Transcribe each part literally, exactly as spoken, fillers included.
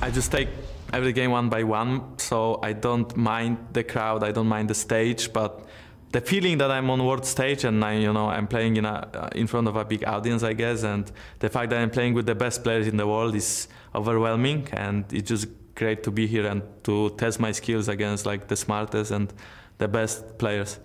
I just take every game one by one, so I don't mind the crowd, I don't mind the stage, but the feeling that I'm on world stage and I, you know, I'm playing in a in front of a big audience, I guess, and the fact that I'm playing with the best players in the world is overwhelming, and it's just great to be here and to test my skills against like the smartest and the best players.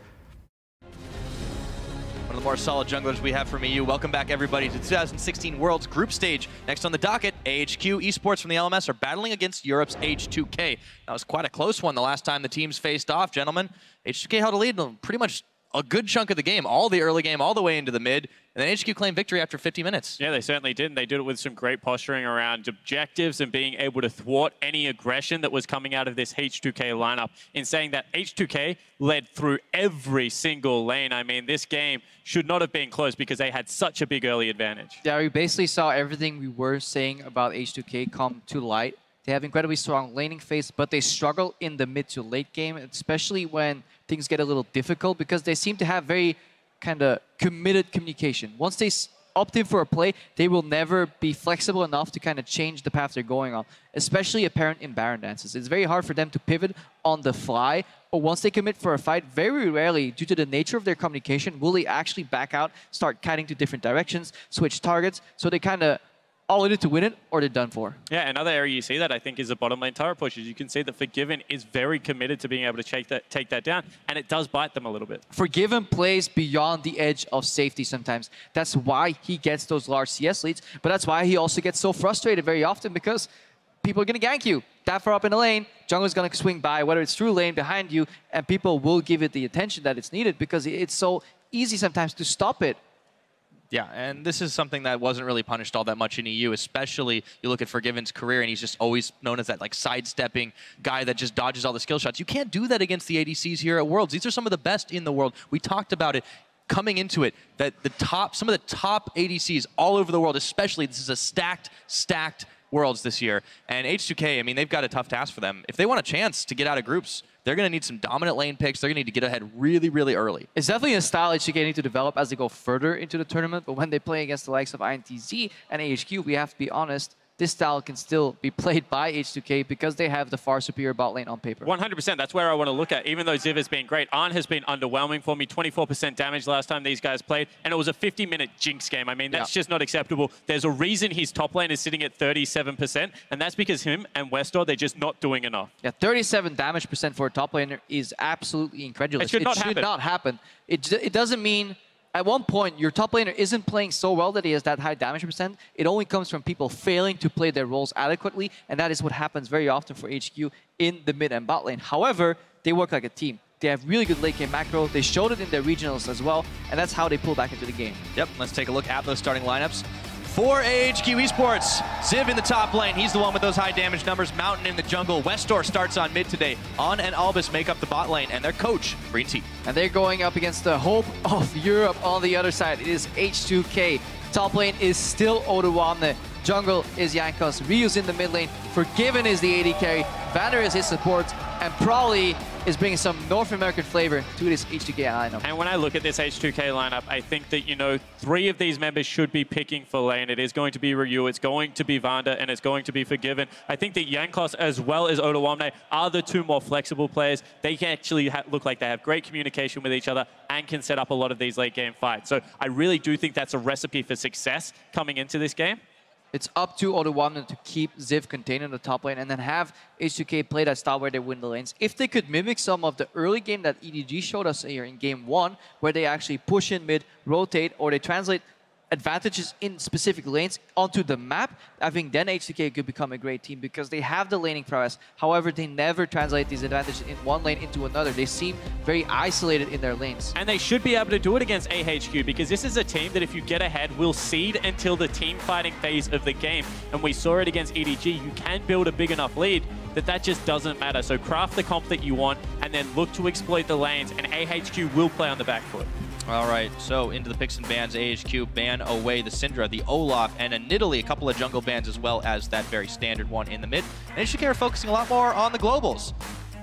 One of the more solid junglers we have from E U. Welcome back, everybody, to the two thousand sixteen Worlds Group Stage. Next on the docket, A H Q Esports from the L M S are battling against Europe's H two K. That was quite a close one the last time the teams faced off, gentlemen. H two K held a lead in pretty much a good chunk of the game, all the early game, all the way into the mid, and then H Q claimed victory after fifty minutes. Yeah, they certainly did, and they did it with some great posturing around objectives and being able to thwart any aggression that was coming out of this H two K lineup, in saying that H two K led through every single lane. I mean, this game should not have been close because they had such a big early advantage. Yeah, we basically saw everything we were saying about H two K come to light. They have incredibly strong laning phase, but they struggle in the mid to late game, especially when things get a little difficult, because they seem to have very kind of committed communication. Once they opt in for a play, they will never be flexible enough to kind of change the path they're going on, especially apparent in Baron dances. It's very hard for them to pivot on the fly, or once they commit for a fight, very rarely, due to the nature of their communication, will they actually back out, start kiting to different directions, switch targets, so they kind of all in it to win it, or they're done for. Yeah, another area you see that, I think, is the bottom lane turret pushes. You can see that Forgiven is very committed to being able to take that, take that down, and it does bite them a little bit. Forgiven plays beyond the edge of safety sometimes. That's why he gets those large C S leads, but that's why he also gets so frustrated very often, because people are going to gank you. That far up in the lane, jungler's going to swing by, whether it's through lane, behind you, and people will give it the attention that it's needed, because it's so easy sometimes to stop it. Yeah, and this is something that wasn't really punished all that much in E U, especially you look at Forgiven's career, and he's just always known as that like sidestepping guy that just dodges all the skill shots. You can't do that against the A D Cs here at Worlds. These are some of the best in the world. We talked about it coming into it, that the top, some of the top A D Cs all over the world, especially, this is a stacked, stacked Worlds this year. And H two K, I mean, they've got a tough task for them. If they want a chance to get out of groups, they're going to need some dominant lane picks. They're going to need to get ahead really, really early. It's definitely a style H two K need to develop as they go further into the tournament, but when they play against the likes of I N T Z and A H Q, we have to be honest, this style can still be played by H two K because they have the far superior bot lane on paper. one hundred percent, that's where I want to look at. Even though Ziv has been great, Arn has been underwhelming for me. twenty-four percent damage last time these guys played, and it was a fifty minute Jinx game. I mean, that's yeah. just not acceptable. There's a reason his top lane is sitting at thirty-seven percent, and that's because him and Westor, they're just not doing enough. Yeah, thirty-seven damage percent for a top laner is absolutely incredulous. It should not it should happen. not happen. It, it doesn't mean... At one point, your top laner isn't playing so well that he has that high damage percent. It only comes from people failing to play their roles adequately, and that is what happens very often for H Q in the mid and bot lane. However, they work like a team. They have really good late game macro. They showed it in their regionals as well, and that's how they pull back into the game. Yep, let's take a look at those starting lineups. For A H Q Esports, Ziv in the top lane. He's the one with those high damage numbers. Mountain in the jungle. Westor starts on mid today. On and Albus make up the bot lane, and their coach, Green Tea. And they're going up against the hope of Europe on the other side. It is H two K. Top lane is still Odoamne. Jungle is Jankos. Ryu's in the mid lane. Forgiven is the A D carry. Vander is his support. And Prawley is bringing some North American flavor to this H two K lineup. And when I look at this H two K lineup, I think that, you know, three of these members should be picking for lane. It is going to be Ryu, it's going to be Vander, and it's going to be Forgiven. I think that Jankos as well as Odoamne are the two more flexible players. They can actually ha look like they have great communication with each other and can set up a lot of these late game fights. So I really do think that's a recipe for success coming into this game. It's up to Odoamne to keep Ziv contained in the top lane and then have H two K play that style where they win the lanes. If they could mimic some of the early game that E D G showed us here in game one, where they actually push in mid, rotate, or they translate advantages in specific lanes onto the map, I think then H two K could become a great team because they have the laning prowess. However, they never translate these advantages in one lane into another. They seem very isolated in their lanes. And they should be able to do it against A H Q because this is a team that if you get ahead will seed until the team fighting phase of the game. And we saw it against E D G. You can build a big enough lead that that just doesn't matter. So craft the comp that you want and then look to exploit the lanes, and A H Q will play on the back foot. All right, so into the picks and bans, A H Q ban away the Syndra, the Olaf, and a Nidalee, a couple of jungle bans as well as that very standard one in the mid. And H two K are focusing a lot more on the globals.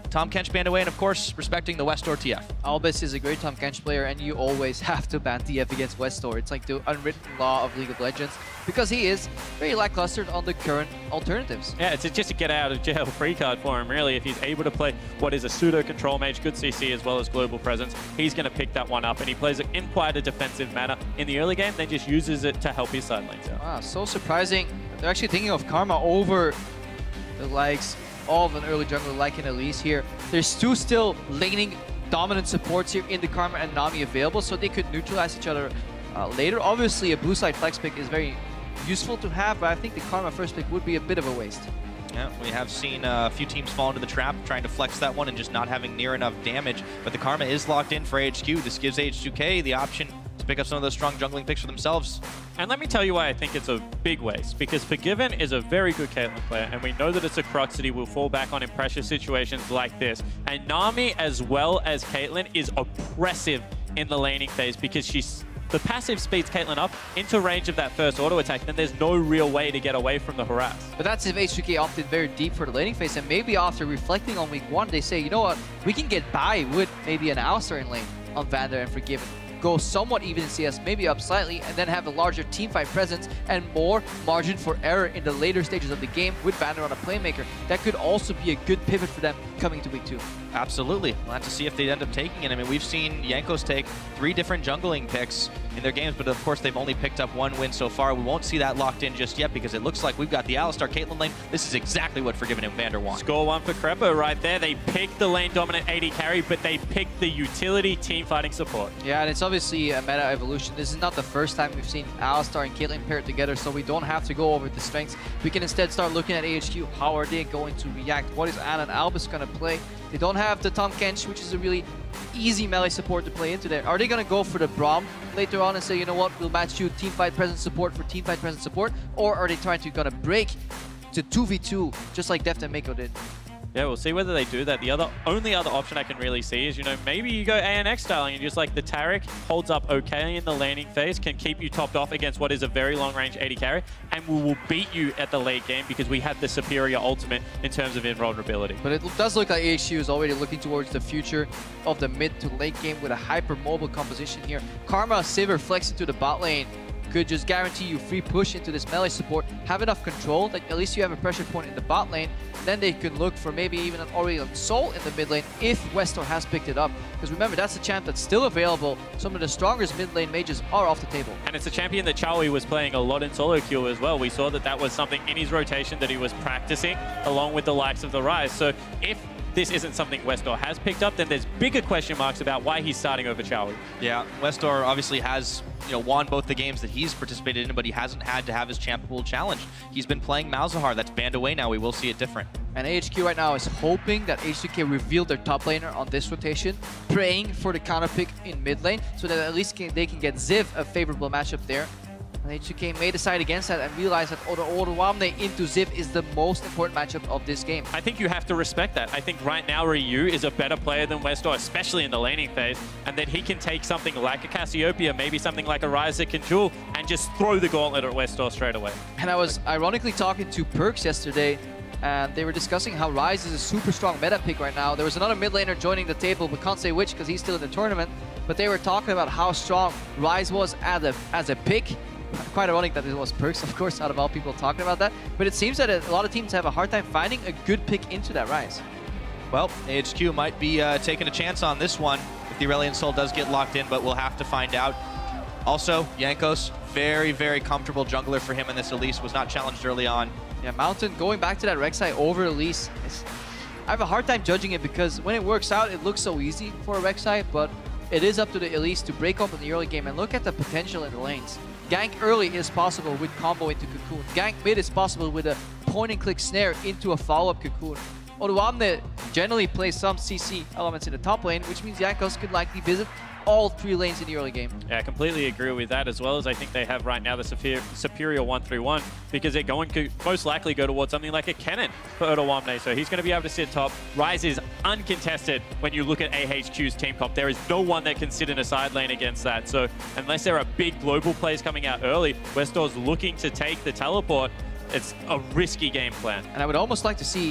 Tahm Kench banned away, and of course, respecting the Westor T F. Albus is a great Tahm Kench player, and you always have to ban T F against Westor. It's like the unwritten law of League of Legends, because he is very lackluster on the current alternatives. Yeah, it's just a get out of jail free card for him, really. If he's able to play what is a pseudo control mage, good C C as well as global presence, he's going to pick that one up, and he plays it in quite a defensive manner in the early game, then just uses it to help his side lanes out. Wow, so surprising. They're actually thinking of Karma over the likes of an early jungler like an Elise here. There's two still laning dominant supports here in the Karma and Nami available, so they could neutralize each other uh, later. Obviously, a blue side flex pick is very useful to have, but I think the Karma first pick would be a bit of a waste. Yeah, we have seen uh, a few teams fall into the trap, trying to flex that one and just not having near enough damage. But the Karma is locked in for A H Q. This gives A H two K the option to pick up some of those strong jungling picks for themselves. And let me tell you why I think it's a big waste. Because Forgiven is a very good Caitlyn player, and we know that it's a Crux that he will fall back on in pressure situations like this. And Nami, as well as Caitlyn, is oppressive in the laning phase because she's the passive speeds Caitlyn up into range of that first auto attack, then there's no real way to get away from the harass. But that's if H two K opted very deep for the laning phase, and maybe after reflecting on week one, they say, you know what, we can get by with maybe an Alistar in lane on Vander and Forgiven. Go somewhat even in C S, maybe up slightly, and then have a larger teamfight presence and more margin for error in the later stages of the game with Vander on a playmaker. That could also be a good pivot for them coming to week two. Absolutely. We'll have to see if they end up taking it. I mean, we've seen Jankos take three different jungling picks in their games, but of course they've only picked up one win so far. We won't see that locked in just yet because it looks like we've got the Alistar Caitlyn lane. This is exactly what Forgiven and Vander want. Score one for Krepo right there. They picked the lane dominant A D carry, but they picked the utility team fighting support. Yeah, and it's obviously a meta evolution. This is not the first time we've seen Alistar and Caitlyn paired together, so we don't have to go over the strengths. We can instead start looking at A H Q. How are they going to react? What is Ana and Albus going to play? They don't have the Tahm Kench, which is a really easy melee support to play into there. Are they going to go for the Braum later on and say, you know what, we'll match you teamfight presence support for teamfight presence support? Or are they trying to gonna break to two v two, just like Deft and Mako did? Yeah, we'll see whether they do that. The other only other option I can really see is, you know, maybe you go A N X styling and just like the Taric holds up okay in the laning phase, can keep you topped off against what is a very long-range A D carry, and we will beat you at the late game because we have the superior ultimate in terms of invulnerability. But it does look like A H Q is already looking towards the future of the mid to late game with a hyper-mobile composition here. Karma, Sivir flex into the bot lane could just guarantee you free push into this melee support, have enough control that at least you have a pressure point in the bot lane. Then they can look for maybe even an Aurelion Sol in the mid lane if Westor has picked it up. Because remember, that's a champ that's still available. Some of the strongest mid lane mages are off the table. And it's a champion that Chowie was playing a lot in solo queue as well. We saw that that was something in his rotation that he was practicing along with the likes of the Ryze. So if this isn't something Westor has picked up, then there's bigger question marks about why he's starting over Chowie. Yeah, Westor obviously has, you know, won both the games that he's participated in, but he hasn't had to have his champ pool challenged. He's been playing Malzahar. That's banned away now. We will see it different. And A H Q right now is hoping that H two K reveal their top laner on this rotation, praying for the counter pick in mid lane, so that at least can, they can get Ziv a favorable matchup there. And H two K may decide against that and realize that Odoamne into Ziv is the most important matchup of this game. I think you have to respect that. I think right now Ryu is a better player than Westor, especially in the laning phase, and that he can take something like a Cassiopeia, maybe something like a Ryze that can duel, and just throw the gauntlet at Westor straight away. And I was ironically talking to Perks yesterday, and they were discussing how Ryze is a super strong meta pick right now. There was another mid laner joining the table, but can't say which because he's still in the tournament. But they were talking about how strong Ryze was as a, as a pick. Quite ironic that it was Perks, of course, out of all people talking about that. But it seems that a lot of teams have a hard time finding a good pick into that Ryze. Well, A H Q might be uh, taking a chance on this one if the Aurelion Sol does get locked in, but we'll have to find out. Also, Jankos, very, very comfortable jungler for him in this Elise, was not challenged early on. Yeah, Mountain going back to that Rek'Sai over Elise. Is, I have a hard time judging it because when it works out, it looks so easy for a Rek'Sai, but it is up to the Elise to break up in the early game and look at the potential in the lanes. Gank early is possible with combo into Cocoon. Gank mid is possible with a point and click snare into a follow-up Cocoon. Odoamne generally plays some C C elements in the top lane, which means Jankos could likely visit all three lanes in the early game. Yeah, I completely agree with that, as well as I think they have right now the superior, superior one three one, because they're going to most likely go towards something like a Kennen for Odoamne, so he's going to be able to sit top. Ryze is uncontested when you look at A H Q's team comp. There is no one that can sit in a side lane against that, so unless there are big global plays coming out early, Westor's looking to take the teleport. It's a risky game plan. And I would almost like to see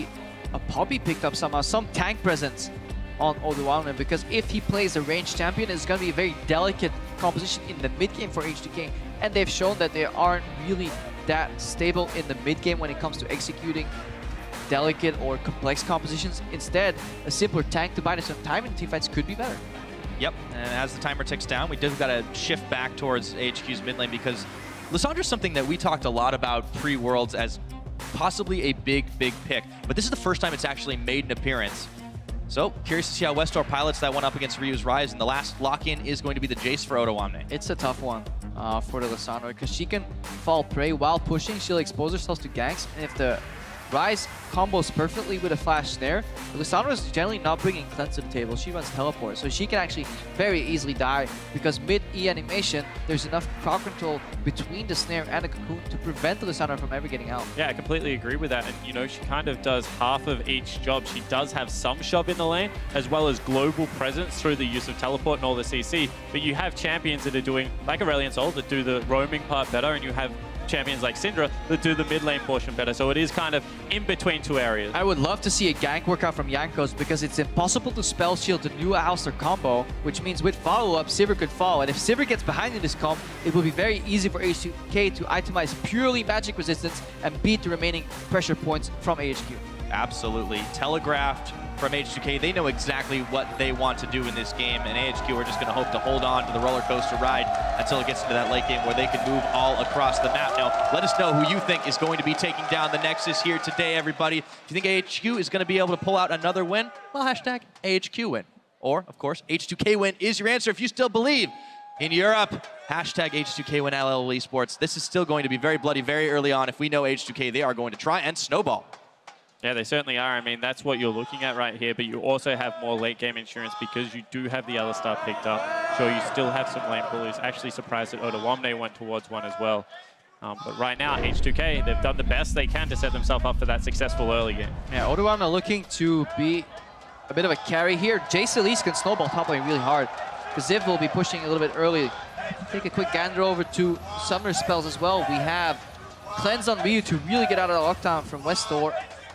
a Poppy picked up somehow, some tank presence on Odoamne, because if he plays a ranged champion, it's going to be a very delicate composition in the mid game for H two K, and they've shown that they aren't really that stable in the mid game when it comes to executing delicate or complex compositions. Instead, a simpler tank to buy some time in teamfights could be better. Yep, and as the timer ticks down, we do got to shift back towards A H Q's mid lane, because Lissandra's something that we talked a lot about pre-Worlds as possibly a big, big pick, but this is the first time it's actually made an appearance. So, curious to see how Westor pilots that one up against Ryu's Rise, and the last lock-in is going to be the Jace for Odoamne. It's a tough one uh, for the Lissandra, because she can fall prey while pushing. She'll expose herself to ganks, and if the Rise combos perfectly with a flash snare, Lissandra is generally not bringing cleanse to the table. She runs teleport, so she can actually very easily die, because mid-E animation, there's enough crowd control between the snare and the cocoon to prevent the Lissandra from ever getting out. Yeah, I completely agree with that. And, you know, she kind of does half of each job. She does have some shove in the lane, as well as global presence through the use of teleport and all the C C. But you have champions that are doing, like Aurelion Sol, that do the roaming part better, and you have champions like Syndra that do the mid lane portion better. So it is kind of in between two areas. I would love to see a gank workout from Jankos, because it's impossible to spell shield the new Alistar combo, which means with follow-up, Sivir could fall. And if Sivir gets behind in this comp, it will be very easy for H two K to itemize purely magic resistance and beat the remaining pressure points from A H Q. Absolutely. Telegraphed from H two K. They know exactly what they want to do in this game, and A H Q are just going to hope to hold on to the roller coaster ride until it gets into that late game where they can move all across the map. Now, let us know who you think is going to be taking down the Nexus here today, everybody. If you think A H Q is going to be able to pull out another win, well, hashtag A H Q win. Or, of course, H two K win is your answer if you still believe in Europe. Hashtag H two K win L L Esports. This is still going to be very bloody very early on. If we know H two K, they are going to try and snowball. Yeah, they certainly are. I mean, that's what you're looking at right here, but you also have more late game insurance because you do have the Alistar picked up. Sure, you still have some lane bullies. Actually surprised that Odoamne went towards one as well. Um, but right now, H two K, they've done the best they can to set themselves up for that successful early game. Yeah, Odoamne looking to be a bit of a carry here. Jace Elise can snowball top lane really hard, because Ziv will be pushing a little bit early. Take a quick gander over to Summoner spells as well. We have Cleanse on Ryu to really get out of the lockdown from Westor.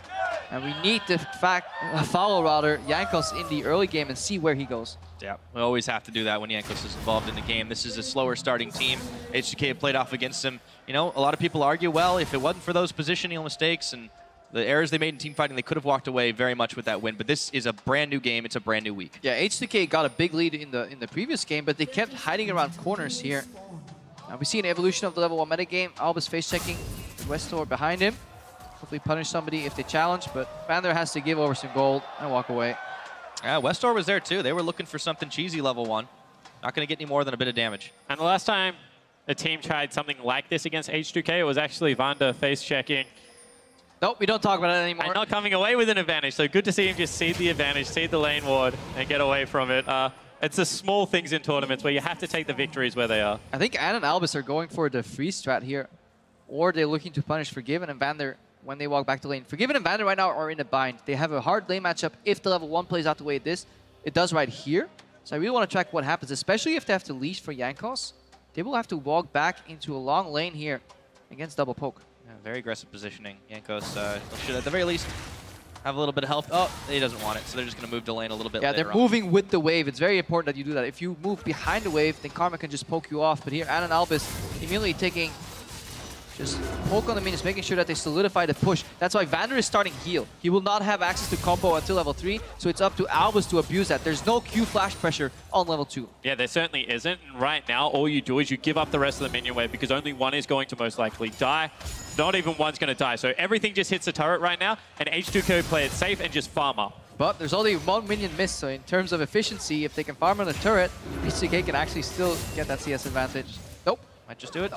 And we need to fact, uh, follow rather Jankos in the early game and see where he goes. Yeah, we always have to do that when Jankos is involved in the game. This is a slower starting team. H two K have played off against him. You know, a lot of people argue, well, if it wasn't for those positional mistakes and the errors they made in team fighting, they could have walked away very much with that win. But this is a brand new game. It's a brand new week. Yeah, H two K got a big lead in the in the previous game, but they kept hiding around corners here. Now we see an evolution of the level one metagame. Albus face checking Westor behind him. Hopefully punish somebody if they challenge, but Vander has to give over some gold and walk away. Yeah, Westor was there too. They were looking for something cheesy level one. Not going to get any more than a bit of damage. And the last time a team tried something like this against H two K, it was actually Vander face checking. Nope, we don't talk about it anymore. And not coming away with an advantage. So good to see him just see the advantage, see the lane ward, and get away from it. Uh, it's the small things in tournaments where you have to take the victories where they are. I think Ann and Albus are going for the freeze strat here, or they're looking to punish Forgiven and Vander when they walk back to lane. Forgiven and Vander right now are in a bind. They have a hard lane matchup if the level one plays out the way it is. It does right here. So I really want to track what happens, especially if they have to leash for Jankos. They will have to walk back into a long lane here against double poke. Yeah, very aggressive positioning. Jankos uh, should at the very least have a little bit of health. Oh, he doesn't want it, so they're just going to move to lane a little bit Yeah, later they're on. moving with the wave. It's very important that you do that. If you move behind the wave, then Karma can just poke you off. But here, Ann and Albus immediately taking just poke on the minions, making sure that they solidify the push. That's why Vander is starting heal. He will not have access to combo until level three, so it's up to Albus to abuse that. There's no Q flash pressure on level two. Yeah, there certainly isn't. And right now, all you do is you give up the rest of the minion wave because only one is going to most likely die. Not even one's going to die. So everything just hits the turret right now, and H two K play it safe and just farm up. But there's only one minion missed, so in terms of efficiency, if they can farm on the turret, H two K can actually still get that C S advantage. Nope. Might just do it.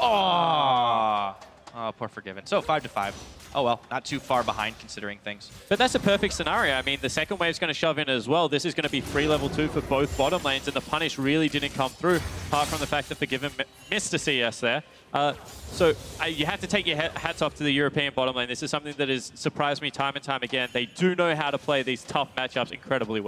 Oh, oh, poor Forgiven. So five to five. Oh well, not too far behind considering things. But that's a perfect scenario. I mean, the second wave's going to shove in as well. This is going to be free level two for both bottom lanes, and the punish really didn't come through, apart from the fact that Forgiven missed a C S there. Uh, so uh, you have to take your hats off to the European bottom lane. This is something that has surprised me time and time again. They do know how to play these tough matchups incredibly well.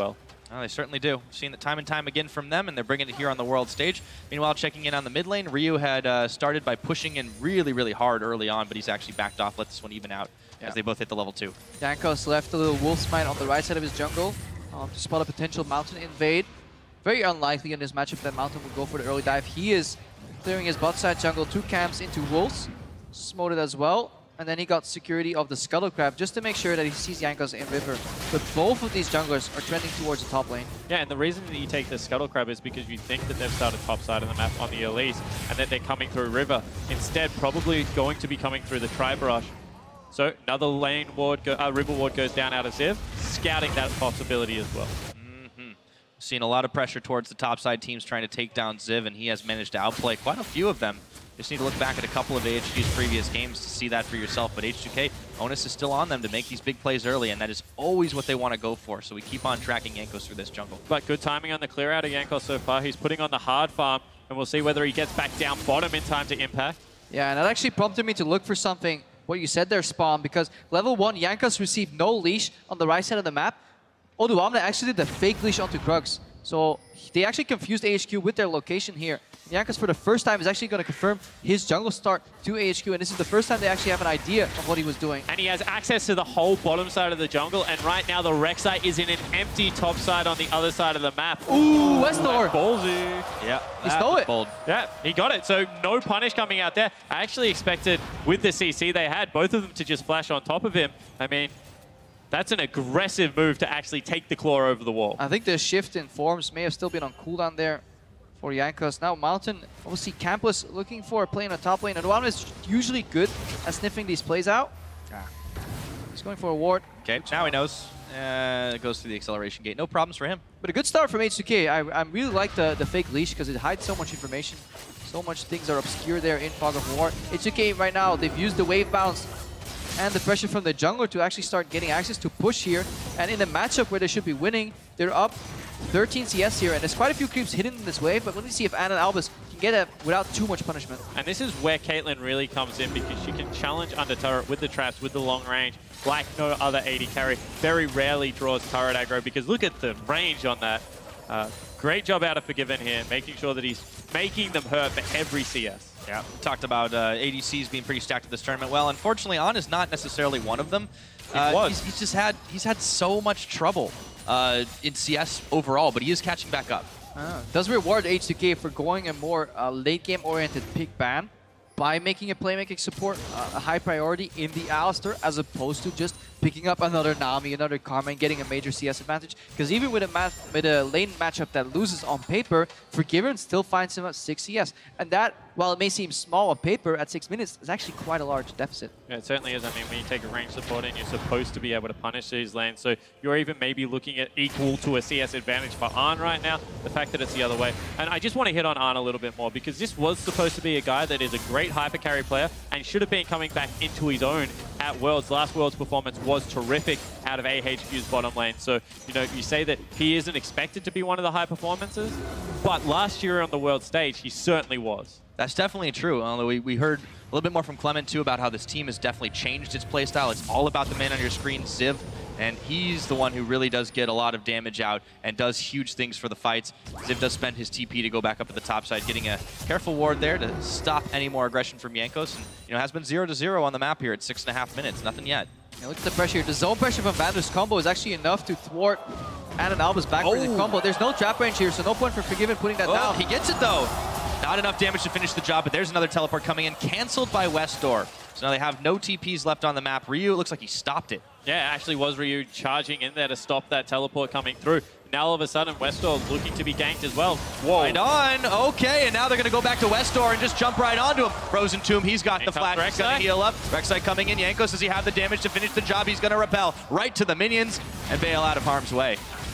Oh, they certainly do. We've seen it time and time again from them, and they're bringing it here on the world stage. Meanwhile, checking in on the mid lane, Ryu had uh, started by pushing in really, really hard early on, but he's actually backed off, let this one even out yeah. as they both hit the level two. Jankos left a little Wolf's Mine on the right side of his jungle um, to spot a potential Mountain invade. Very unlikely in this matchup that Mountain will go for the early dive. He is clearing his bot side jungle, two camps into Wolves, smoted as well. And then he got security of the Scuttle Crab just to make sure that he sees Jankos in river. But both of these junglers are trending towards the top lane. Yeah, and the reason that you take the Scuttle Crab is because you think that they've started top side of the map on the Elise and that they're coming through river. Instead, probably going to be coming through the Tri-Brush. So another lane ward, go, uh, river ward goes down out of Ziv, scouting that possibility as well. Mm-hmm. Seen a lot of pressure towards the top side teams trying to take down Ziv, and he has managed to outplay quite a few of them. Just need to look back at a couple of A H G's previous games to see that for yourself. But H two K, onus is still on them to make these big plays early, and that is always what they want to go for. So we keep on tracking Jankos through this jungle. But good timing on the clear out of Jankos so far. He's putting on the hard farm, and we'll see whether he gets back down bottom in time to impact. Yeah, and that actually prompted me to look for something, what you said there, Spawn, because level one, Jankos received no leash on the right side of the map. Odoamne actually did the fake leash onto Krugs. So they actually confused A H Q with their location here. Jankos, for the first time, is actually going to confirm his jungle start to A H Q, and this is the first time they actually have an idea of what he was doing. And he has access to the whole bottom side of the jungle, and right now the Rek'Sai is in an empty top side on the other side of the map. Ooh, Westor! Ballsy. Yeah, he stole it. Bold. Yeah, he got it. So no punish coming out there. I actually expected, with the C C they had, both of them to just flash on top of him. I mean, that's an aggressive move to actually take the claw over the wall. I think the shift in forms may have still been on cooldown there for Jankos. Now Mountain, obviously Campless looking for a play in a top lane. Odoamne is usually good at sniffing these plays out. Ah. He's going for a ward. Okay, now he knows. Uh, it goes through the acceleration gate. No problems for him. But a good start from H two K. I, I really like the, the fake leash because it hides so much information. So much things are obscure there in Fog of War. H two K right now, they've used the wave bounce and the pressure from the jungler to actually start getting access to push here. And in the matchup where they should be winning, they're up thirteen C S here, and there's quite a few creeps hidden in this wave, but let me see if Anna and Albus can get it without too much punishment. And this is where Caitlyn really comes in, because she can challenge under turret with the traps, with the long range, like no other A D carry. Very rarely draws turret aggro, because look at the range on that. Uh, great job out of Forgiven here, making sure that he's making them hurt for every C S. Yeah, talked about uh, A D Cs being pretty stacked at this tournament. Well, unfortunately, An is not necessarily one of them. Uh, was. He's, he's just had he's had so much trouble uh, in C S overall, but he is catching back up. Ah, does reward H two K for going a more uh, late game oriented pick ban by making a playmaking support uh, a high priority in the Alistar, as opposed to just picking up another Nami, another Karma, and getting a major C S advantage. Because even with a math, with a lane matchup that loses on paper, Forgiven still finds him at six C S. And that, while it may seem small on paper at six minutes, is actually quite a large deficit. Yeah, it certainly is. I mean, when you take a range support in, you're supposed to be able to punish these lanes. So you're even maybe looking at equal to a C S advantage for An right now. The fact that it's the other way. And I just want to hit on An a little bit more, because this was supposed to be a guy that is a great hyper carry player and should have been coming back into his own at Worlds. Last Worlds performance was terrific out of A H Q's bottom lane. So, you know, you say that he isn't expected to be one of the high performances, but last year on the world stage, he certainly was. That's definitely true. Although we, we heard a little bit more from Clement, too, about how this team has definitely changed its playstyle. It's all about the man on your screen, Ziv, and he's the one who really does get a lot of damage out and does huge things for the fights. Ziv does spend his T P to go back up at the top side, getting a careful ward there to stop any more aggression from Jankos. And, you know, has been zero to zero on the map here at six and a half minutes. Nothing yet. Yeah, look at the pressure. The zone pressure from Vander's combo is actually enough to thwart An and Albus back for the Oh. combo. There's no trap range here, so no point for Forgiven putting that Oh, down. he gets it, though. Not enough damage to finish the job, but there's another teleport coming in, canceled by Westdoor. So now they have no T Ps left on the map. Ryu, it looks like he stopped it. Yeah, it actually was Ryu charging in there to stop that teleport coming through. Now all of a sudden, Westdoor looking to be ganked as well. Whoa. Right on. Okay, and now they're going to go back to Westdoor and just jump right onto him. Frozen Tomb, he's got In the comes flash. He's going Rek'Sai. to heal up. Rek'Sai coming in. Jankos, does he have the damage to finish the job? He's going to repel right to the minions and bail out of harm's way.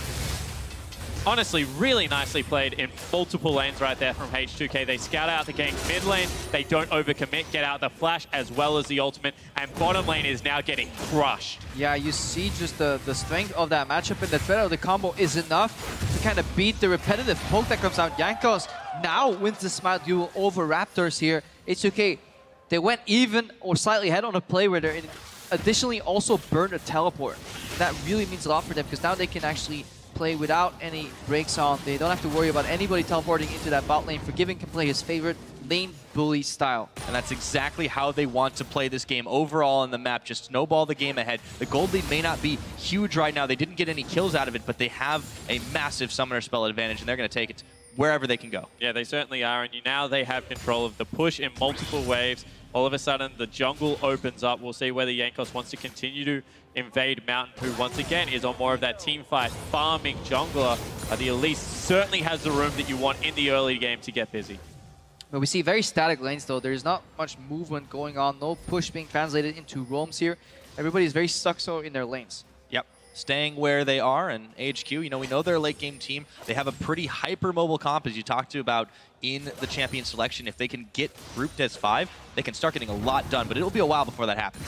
Honestly, really nicely played in multiple lanes right there from H two K. They scout out the gank mid lane, they don't overcommit, get out the flash as well as the ultimate, and bottom lane is now getting crushed. Yeah, you see just the, the strength of that matchup, and the threat of the combo is enough to kind of beat the repetitive poke that comes out. Jankos now wins the Smite duel over Raptors here. H two K, they went even or slightly ahead on a play where they're in, additionally also burned a teleport. That really means a lot for them, because now they can actually play without any breaks on. They don't have to worry about anybody teleporting into that bot lane. Forgiven can play his favorite lane bully style. And that's exactly how they want to play this game overall on the map. Just snowball the game ahead. The gold lead may not be huge right now. They didn't get any kills out of it, but they have a massive summoner spell advantage, and they're going to take it wherever they can go. Yeah, they certainly are. And you, now they have control of the push in multiple waves. All of a sudden, the jungle opens up. We'll see whether Jankos wants to continue to invade Mountain, who once again is on more of that team fight, farming jungler. Uh, the Elise certainly has the room that you want in the early game to get busy. But we see very static lanes though. There's not much movement going on. No push being translated into roams here. Everybody's very stuck so in their lanes. Yep. Staying where they are, and A H Q, you know, we know they're a late game team. They have a pretty hyper-mobile comp, as you talked to about in the champion selection. If they can get grouped as five, they can start getting a lot done, but it'll be a while before that happens.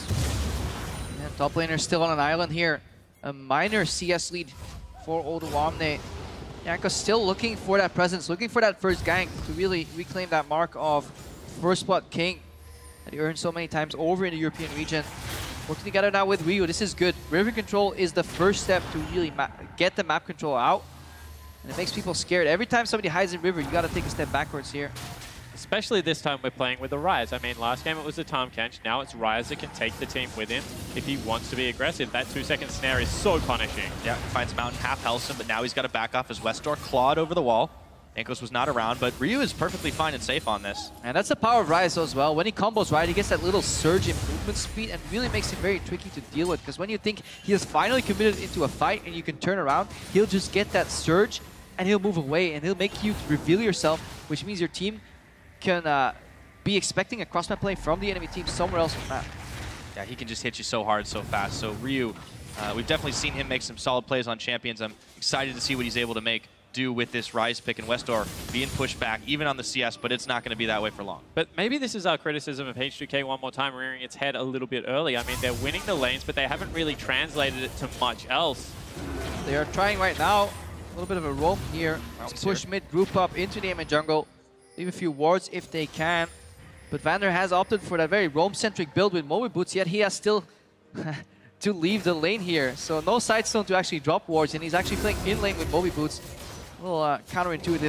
Yeah, top laner still on an island here. A minor C S lead for Odoamne. Jankos still looking for that presence, looking for that first gank to really reclaim that mark of first blood king that he earned so many times over in the European region. Working together now with Ryu, this is good. River control is the first step to really get the map control out. And it makes people scared. Every time somebody hides in River, you gotta take a step backwards here. Especially this time we're playing with the Ryze. I mean, last game it was the Tahm Kench. Now it's Ryze that can take the team with him if he wants to be aggressive. That two-second snare is so punishing. Yeah, finds Mountain half health him, but now he's got to back off as Westdoor clawed over the wall. Jankos was not around, but Ryu is perfectly fine and safe on this. And that's the power of Ryze as well. When he combos right, he gets that little surge in movement speed and really makes him very tricky to deal with. Because when you think he has finally committed into a fight and you can turn around, he'll just get that surge and he'll move away and he'll make you reveal yourself, which means your team can uh, be expecting a cross-map play from the enemy team somewhere else on the map. Yeah, he can just hit you so hard, so fast. So Ryu, uh, we've definitely seen him make some solid plays on champions. I'm excited to see what he's able to make do with this Ryze pick, and Westdoor being pushed back, even on the C S, but it's not going to be that way for long. But maybe this is our criticism of H two K one more time, rearing its head a little bit early. I mean, they're winning the lanes, but they haven't really translated it to much else. They are trying right now, a little bit of a roam here. Roam's Push here. mid, group up into the Aiming jungle. Leave a few wards if they can. But Vander has opted for that very roam-centric build with Moby Boots, yet he has still to leave the lane here. So no Sidestone to actually drop wards, and he's actually playing in lane with Moby Boots. A little uh, counterintuitive.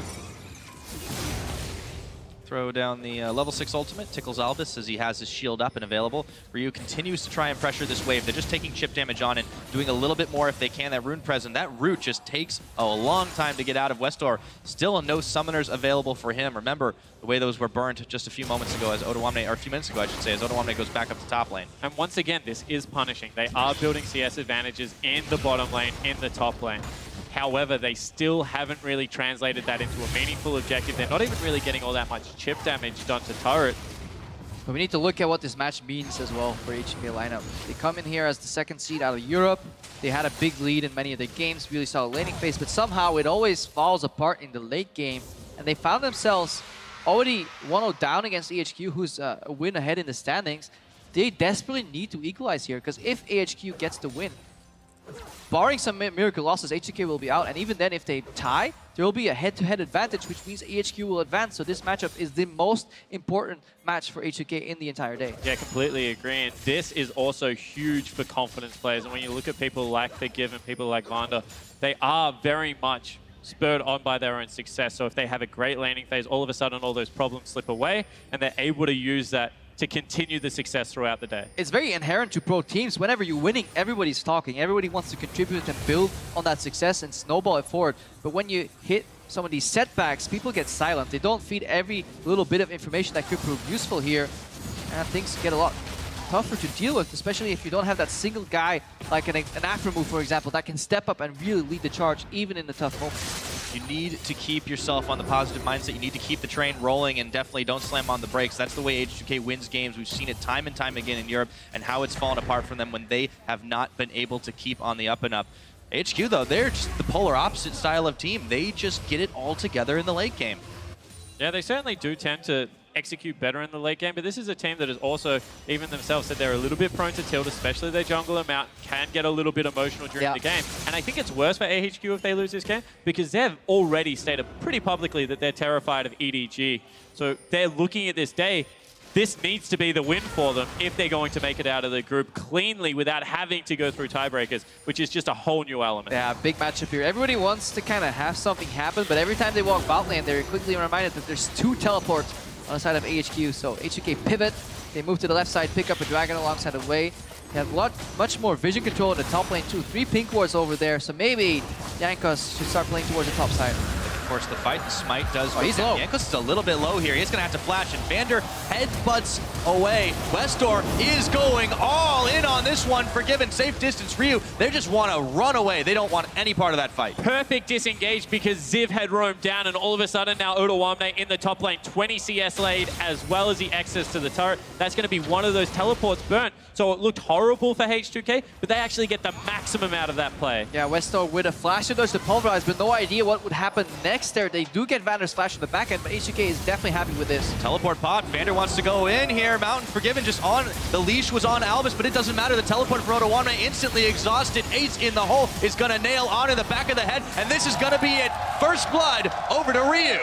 Throw down the uh, level six ultimate, tickles Albus as he has his shield up and available. Ryu continues to try and pressure this wave. They're just taking chip damage on and doing a little bit more if they can. That rune present, that root just takes a long time to get out of Westdoor. Still no summoners available for him. Remember the way those were burned just a few moments ago as Odoamne, or a few minutes ago I should say, as Odoamne goes back up to top lane. And once again, this is punishing. They are building C S advantages in the bottom lane, in the top lane. However, they still haven't really translated that into a meaningful objective. They're not even really getting all that much chip damage done to turret. But we need to look at what this match means as well for H two K lineup. They come in here as the second seed out of Europe. They had a big lead in many of the games, really solid laning phase, but somehow it always falls apart in the late game. And they found themselves already one oh down against A H Q, who's uh, a win ahead in the standings. They desperately need to equalize here, because if A H Q gets the win, barring some miracle losses, H two K will be out, and even then if they tie, there will be a head-to-head advantage, which means A H Q will advance. So this matchup is the most important match for H two K in the entire day. Yeah, completely agree. And this is also huge for confidence players. And when you look at people like Forgiven, people like Vander, they are very much spurred on by their own success. So if they have a great laning phase, all of a sudden all those problems slip away, and they're able to use that to continue the success throughout the day. It's very inherent to pro teams. Whenever you're winning, everybody's talking. Everybody wants to contribute and build on that success and snowball it forward. But when you hit some of these setbacks, people get silent. They don't feed every little bit of information that could prove useful here. And things get a lot tougher to deal with, especially if you don't have that single guy, like an, an Afro move, for example, that can step up and really lead the charge, even in the tough moments. You need to keep yourself on the positive mindset. You need to keep the train rolling and definitely don't slam on the brakes. That's the way H two K wins games. We've seen it time and time again in Europe and how it's fallen apart from them when they have not been able to keep on the up and up. H Q, though, they're just the polar opposite style of team. They just get it all together in the late game. Yeah, they certainly do tend to execute better in the late game, but this is a team that is also, even themselves, said they're a little bit prone to tilt, especially their jungle and Mountain can get a little bit emotional during yeah. the game. And I think it's worse for A H Q if they lose this game, because they've already stated pretty publicly that they're terrified of E D G. So they're looking at this day, this needs to be the win for them if they're going to make it out of the group cleanly without having to go through tiebreakers, which is just a whole new element. Yeah, big matchup here. Everybody wants to kind of have something happen, but every time they walk bot lane, they're quickly reminded that there's two teleports on the side of A H Q. So H two K pivot, they move to the left side, pick up a dragon alongside the way. They have lot, much more vision control in the top lane too. Three pink wards over there, so maybe Jankos should start playing towards the top side. Of course, the fight, the smite does. Oh, he's low. Jankos is a little bit low here. He's going to have to flash, and Vander headbutts away. Westdoor is going all in on this one. Forgiven, safe distance Ryu. They just want to run away. They don't want any part of that fight. Perfect disengage because Ziv had roamed down, and all of a sudden now Odoamne in the top lane, twenty C S lead, as well as the access to the turret. That's going to be one of those teleports burnt. So it looked horrible for H two K, but they actually get the maximum out of that play. Yeah, Westdoor with a flash dodge to pulverize, but no idea what would happen next there. They do get Vander's flash on the back end, but H two K is definitely happy with this. Teleport pot. Vander wants to go in here. Mountain Forgiven just on. The leash was on Albus, but it doesn't matter. The teleport for Odoamne instantly exhausted. Ace in the hole is going to nail on in the back of the head, and this is going to be it. First blood over to Ryu.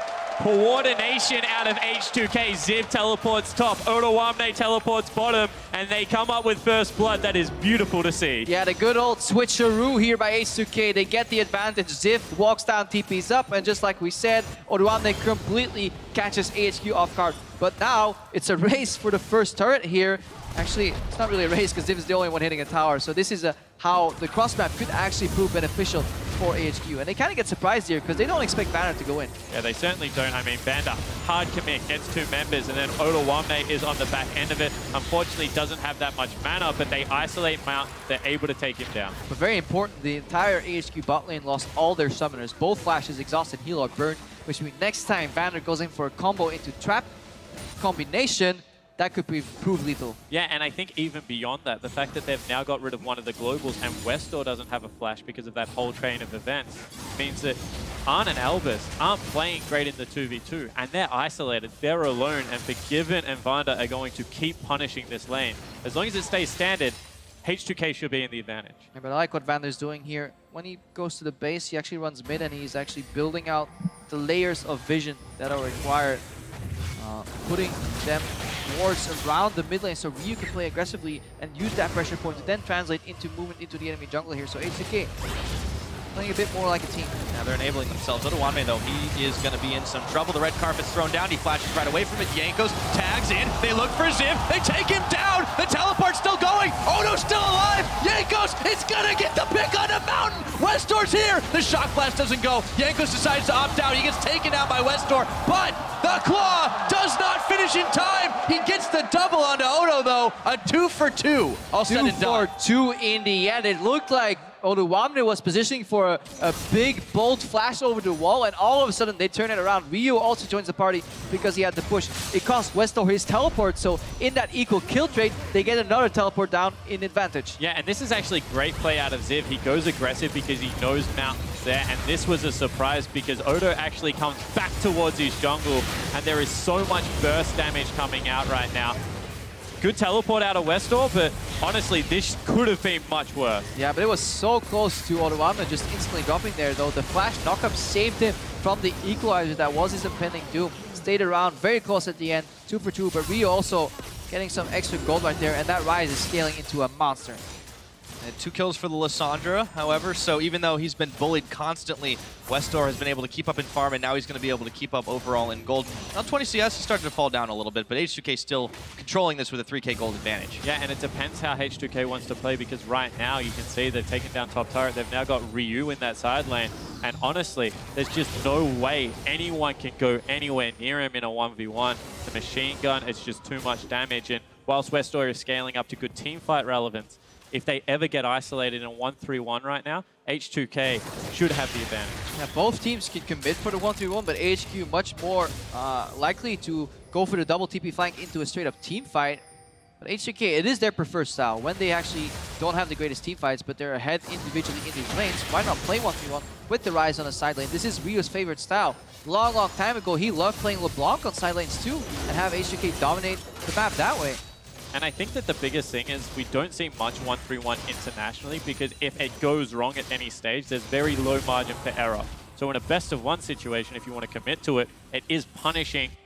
Coordination out of H two K. Ziv teleports top, Odoamne teleports bottom, and they come up with first blood. That is beautiful to see. Yeah, the good old switcheroo here by H two K. They get the advantage. Ziv walks down, T Ps up, and just like we said, Odoamne completely catches A H Q off guard. But now it's a race for the first turret here. Actually, it's not really a race because Ziv is the only one hitting a tower. So this is a, how the cross map could actually prove beneficial for A H Q. And they kind of get surprised here because they don't expect Vander to go in. Yeah, they certainly don't. I mean, Vander, hard commit, gets two members, and then Odoamne is on the back end of it. Unfortunately, doesn't have that much mana, but they isolate Mount. They're able to take him down. But very important, the entire A H Q bot lane lost all their summoners. Both flashes, exhausted, Healog, burned, which means next time Vander goes in for a combo into trap combination, that could be, prove lethal. Yeah, and I think even beyond that, the fact that they've now got rid of one of the globals and Westdoor doesn't have a flash because of that whole train of events means that Arn and Albus aren't playing great in the two v two, and they're isolated, they're alone, and Forgiven and Vander are going to keep punishing this lane. As long as it stays standard, H two K should be in the advantage. Yeah, but I like what Vander's doing here. When he goes to the base, he actually runs mid, and he's actually building out the layers of vision that are required. Uh, putting them wards around the mid lane so Ryu can play aggressively and use that pressure point to then translate into movement into the enemy jungle here. So H two K playing a bit more like a team. Now they're enabling themselves. Odoamne, though, he is going to be in some trouble. The red carpet's thrown down. He flashes right away from it. Jankos tags in. They look for Ziv. They take him down. The teleport's still going. Odo's still alive. Jankos is going to get the pick on the mountain. Westdoor's here. The shock blast doesn't go. Jankos decides to opt out. He gets taken out by Westdoor, but the claw does not finish in time. He gets the double onto Odo, though. A two for two. All said Two and done. for two in the end. It looked like Odoamne was positioning for a, a big, bold flash over the wall, and all of a sudden they turn it around. Ryu also joins the party because he had the push. It cost Westdoor his teleport, so in that equal kill trade, they get another teleport down in advantage. Yeah, and this is actually great play out of Ziv. He goes aggressive because he knows Mountain's there, and this was a surprise because Odo actually comes back towards his jungle, and there is so much burst damage coming out right now. Good teleport out of Westdoor, but honestly, this could have been much worse. Yeah, but it was so close to Odoamne just instantly dropping there, though. The flash knockup saved him from the equalizer that was his impending doom. Stayed around, very close at the end, two for two, but Ryu also getting some extra gold right there, and that Rise is scaling into a monster. And two kills for the Lissandra, however, so even though he's been bullied constantly, Westdoor has been able to keep up in farm, and now he's going to be able to keep up overall in gold. Now twenty C S is starting to fall down a little bit, but H two K still controlling this with a three K gold advantage. Yeah, and it depends how H two K wants to play, because right now you can see they've taken down top turret. They've now got Ryu in that side lane, and honestly, there's just no way anyone can go anywhere near him in a one v one. The machine gun is just too much damage, and whilst Westdoor is scaling up to good teamfight relevance, if they ever get isolated in a one three one right now, H two K should have the advantage. Yeah, both teams can commit for the one three one, but H Q much more uh, likely to go for the double T P flank into a straight-up team fight. But H two K, it is their preferred style. When they actually don't have the greatest team fights, but they're ahead individually in these lanes, why not play one three one with the Rise on the side lane? This is Ryu's favorite style. Long, long time ago, he loved playing LeBlanc on side lanes too, and have H two K dominate the map that way. And I think that the biggest thing is we don't see much one three one internationally, because if it goes wrong at any stage, there's very low margin for error. So in a best of one situation, if you want to commit to it, it is punishing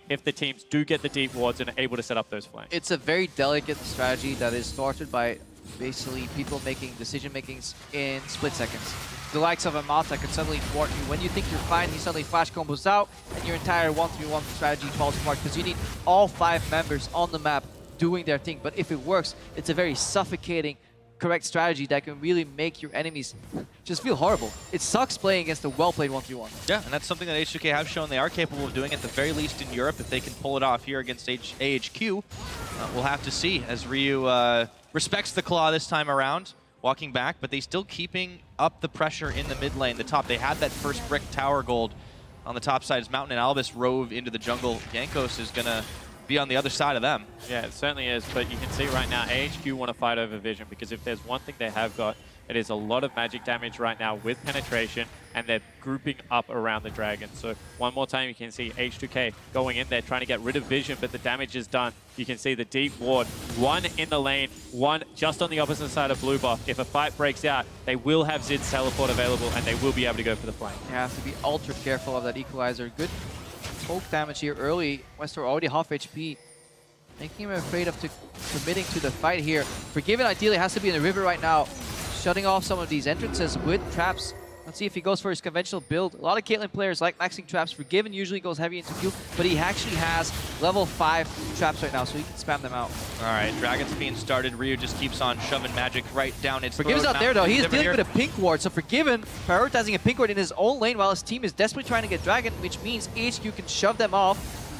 if the teams do get the deep wards and are able to set up those flanks. It's a very delicate strategy that is thwarted by basically people making decision makings in split seconds. The likes of a Malta can suddenly thwart you. When you think you're fine, he suddenly flash combos out, and your entire one three one strategy falls apart because you need all five members on the map doing their thing. But if it works, it's a very suffocating, correct strategy that can really make your enemies just feel horrible. It sucks playing against a well-played one three one. Yeah, and that's something that H two K have shown they are capable of doing, at the very least in Europe. If they can pull it off here against H A H Q, uh, we'll have to see, as Ryu uh, respects the claw this time around, walking back, but they still keeping up the pressure in the mid lane, the top. They had that first brick tower gold on the top side as Mountain and Albus rove into the jungle. Jankos is going to be on the other side of them. Yeah, it certainly is, but you can see right now A H Q want to fight over vision, because if there's one thing they have got, it is a lot of magic damage right now with penetration, and they're grouping up around the dragon. So one more time you can see H two K going in there trying to get rid of vision, but the damage is done. You can see the deep ward, one in the lane, one just on the opposite side of blue buff. If a fight breaks out, they will have Zid's teleport available, and they will be able to go for the flank. You have to be ultra careful of that equalizer. Good poke damage here early. Westor already half H P, making him afraid of to committing to the fight here. Forgiven ideally has to be in the river right now, shutting off some of these entrances with traps. Let's see if he goes for his conventional build. A lot of Caitlyn players like maxing traps. Forgiven usually goes heavy into Q, but he actually has level five traps right now, so he can spam them out. All right, Dragon's being started. Ryu just keeps on shoving magic right down its Forgiven's throat. out there though. He is Different dealing here. with a pink ward, so Forgiven prioritizing a pink ward in his own lane while his team is desperately trying to get Dragon, which means H Q can shove them off.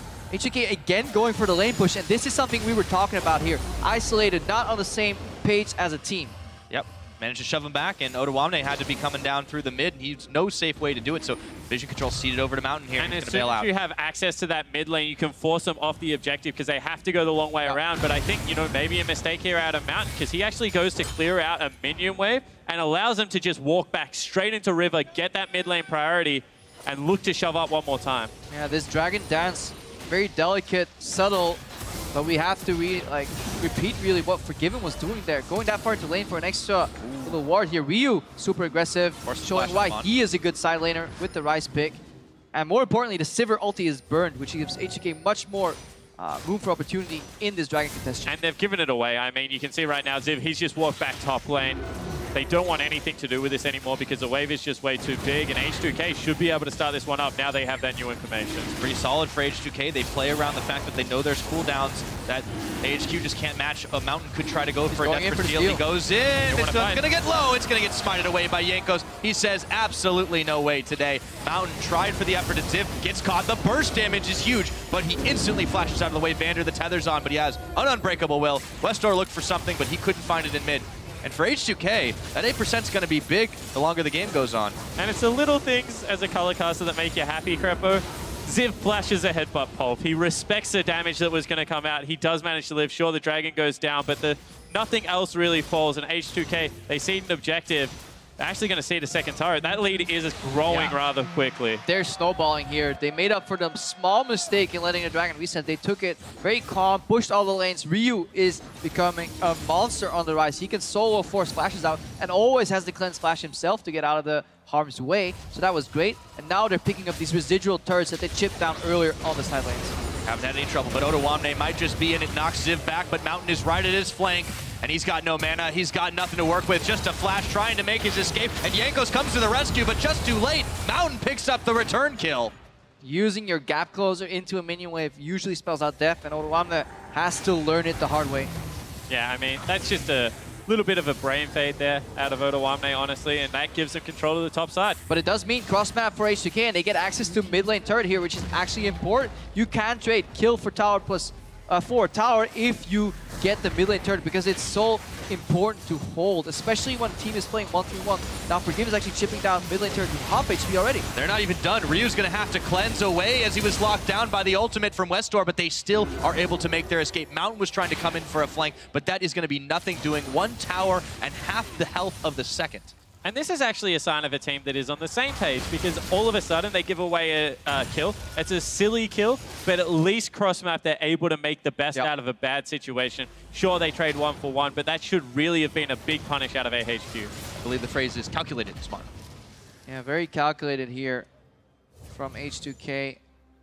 H two K again going for the lane push, and this is something we were talking about here. Isolated, not on the same page as a team. Yep, managed to shove him back, and Odoamne had to be coming down through the mid, and he's no safe way to do it, so Vision Control seeded over to Mountain here, And and as he's soon going to bail as out. you have access to that mid lane, you can force them off the objective because they have to go the long way Yeah. around. But I think, you know, maybe a mistake here out of Mountain, because he actually goes to clear out a minion wave and allows them to just walk back straight into River, get that mid lane priority, and look to shove up one more time. Yeah, this Dragon Dance, very delicate, subtle, but we have to re like repeat really what Forgiven was doing there. Going that far into lane for an extra little ward here. Ryu, super aggressive, Force the showing flash why on. he is a good side laner with the Rice pick. And more importantly, the Sivir ulti is burned, which gives H two K much more uh, room for opportunity in this Dragon contestation. And they've given it away. I mean, you can see right now, Ziv, he's just walked back top lane. They don't want anything to do with this anymore because the wave is just way too big, and H two K should be able to start this one up now they have that new information. Pretty solid for H two K. They play around the fact that they know there's cooldowns that A H Q just can't match. A Mountain could try to go for a going in desperate for the steal. He steal. goes in. wanna It's fight. going to get low. It's going to get smited away by Jankos. He says absolutely no way today. Mountain tried for the effort, and Ziv gets caught. The burst damage is huge, but he instantly flashes out of the way. Vander, the tether's on, but he has an unbreakable will. Westor looked for something, but he couldn't find it in mid. And for H two K, that eight percent is going to be big the longer the game goes on. And it's the little things as a color caster that make you happy, Crepo. Ziv flashes a headbutt pulp. He respects the damage that was going to come out. He does manage to live. Sure, the dragon goes down, but the nothing else really falls. And H two K, they see an objective. They're actually going to see the second turret. That lead is growing Yeah. rather quickly. They're snowballing here. They made up for the small mistake in letting the Dragon reset. They took it very calm, pushed all the lanes. Ryu is becoming a monster on the rise. He can solo force flashes out and always has the cleanse flash himself to get out of the harm's way. So that was great. And now they're picking up these residual turrets that they chipped down earlier on the side lanes. Haven't had any trouble, but Odoamne might just be in. It knocks Ziv back, but Mountain is right at his flank, and he's got no mana. He's got nothing to work with, just a flash trying to make his escape, and Jankos comes to the rescue, but just too late. Mountain picks up the return kill. Using your gap closer into a minion wave usually spells out death, and Odoamne has to learn it the hard way. Yeah, I mean, that's just a little bit of a brain fade there out of Odoamne, honestly, and that gives them control of the top side. But it does mean cross map for H two K, and they get access to mid lane turret here, which is actually important. You can trade kill for tower plus uh, for tower if you get the mid lane turret, because it's so important to hold, especially when a team is playing one three one. Now Forgiven is actually chipping down mid lane turret with half H P already. They're not even done. Ryu's going to have to cleanse away as he was locked down by the ultimate from Westor, but they still are able to make their escape. Mountain was trying to come in for a flank, but that is going to be nothing, doing one tower and half the health of the second. And this is actually a sign of a team that is on the same page, because all of a sudden they give away a uh, kill. It's a silly kill, but at least cross-map they're able to make the best Yep. out of a bad situation. Sure, they trade one for one, but that should really have been a big punish out of A H Q. I believe the phrase is calculated smart. Yeah, very calculated here from H two K.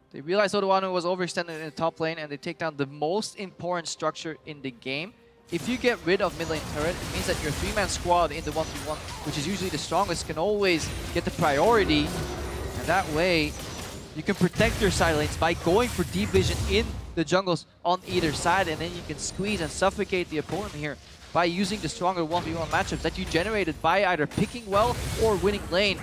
They realized Odoamne was overextended in the top lane, and they take down the most important structure in the game. If you get rid of mid lane turret, it means that your three-man squad in the one v one, which is usually the strongest, can always get the priority. And that way, you can protect your side lanes by going for deep vision in the jungles on either side, and then you can squeeze and suffocate the opponent here by using the stronger one v one matchups that you generated by either picking well or winning lane,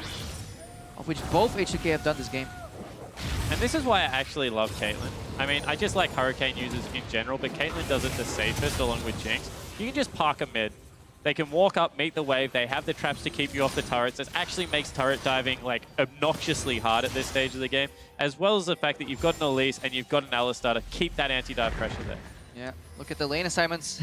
of which both H two K have done this game. And this is why I actually love Caitlyn. I mean, I just like Hurricane users in general, but Caitlyn does it the safest along with Jinx. You can just park a mid. They can walk up, meet the wave, they have the traps to keep you off the turrets. This actually makes turret diving like obnoxiously hard at this stage of the game, as well as the fact that you've got an Elise and you've got an Alistar to keep that anti-dive pressure there. Yeah, look at the lane assignments.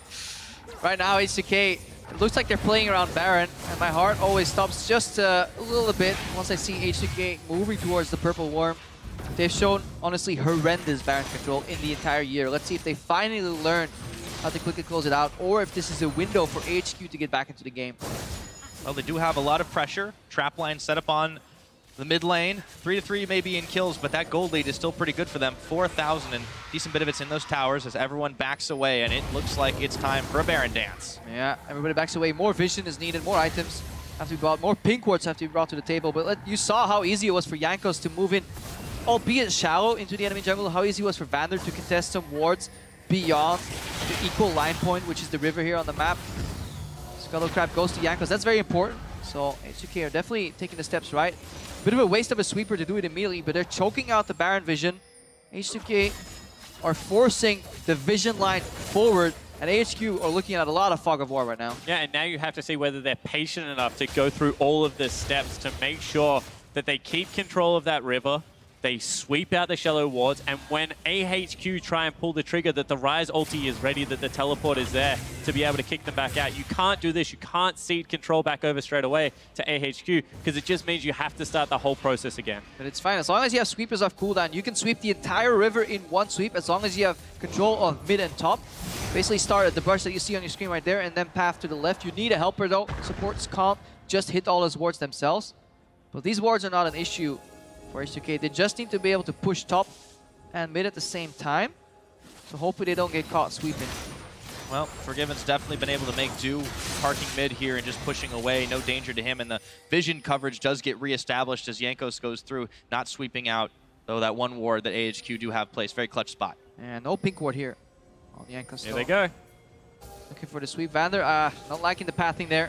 Right now, H two K, it looks like they're playing around Baron, and my heart always stops just uh, a little bit once I see H two K moving towards the Purple Worm. They've shown, honestly, horrendous Baron control in the entire year. Let's see if they finally learn how to quickly close it out, or if this is a window for H Q to get back into the game. Well, they do have a lot of pressure. Trap line set up on the mid lane. Three to three maybe in kills, but that gold lead is still pretty good for them. four thousand, and decent bit of it's in those towers as everyone backs away, and it looks like it's time for a Baron dance. Yeah, everybody backs away. More vision is needed, more items have to be brought, more pink wards have to be brought to the table. But let, you saw how easy it was for Jankos to move in, albeit shallow, into the enemy jungle. How easy it was for Vander to contest some wards beyond the equal line point, which is the river here on the map. Scuttle Crab goes to Jankos. That's very important. So H two K are definitely taking the steps right. Bit of a waste of a sweeper to do it immediately, but they're choking out the Baron vision. H two K are forcing the vision line forward, and H Q are looking at a lot of fog of war right now. Yeah, and now you have to see whether they're patient enough to go through all of the steps to make sure that they keep control of that river, they sweep out the shallow wards, and when A H Q try and pull the trigger, that the Ryze ulti is ready, that the teleport is there to be able to kick them back out. You can't do this. You can't cede control back over straight away to A H Q, because it just means you have to start the whole process again. But it's fine. As long as you have sweepers off cooldown, you can sweep the entire river in one sweep, as long as you have control of mid and top. Basically start at the brush that you see on your screen right there, and then path to the left. You need a helper though. Supports can't just hit all his wards themselves. But these wards are not an issue for H two K. They just need to be able to push top and mid at the same time. So hopefully they don't get caught sweeping. Well, Forgiven's definitely been able to make do, parking mid here and just pushing away. No danger to him, and the vision coverage does get reestablished as Jankos goes through, not sweeping out, though that one ward that A H Q do have placed. Very clutch spot. And no pink ward here on Jankos. Here they go. Looking for the sweep. Vander, uh, not liking the pathing there.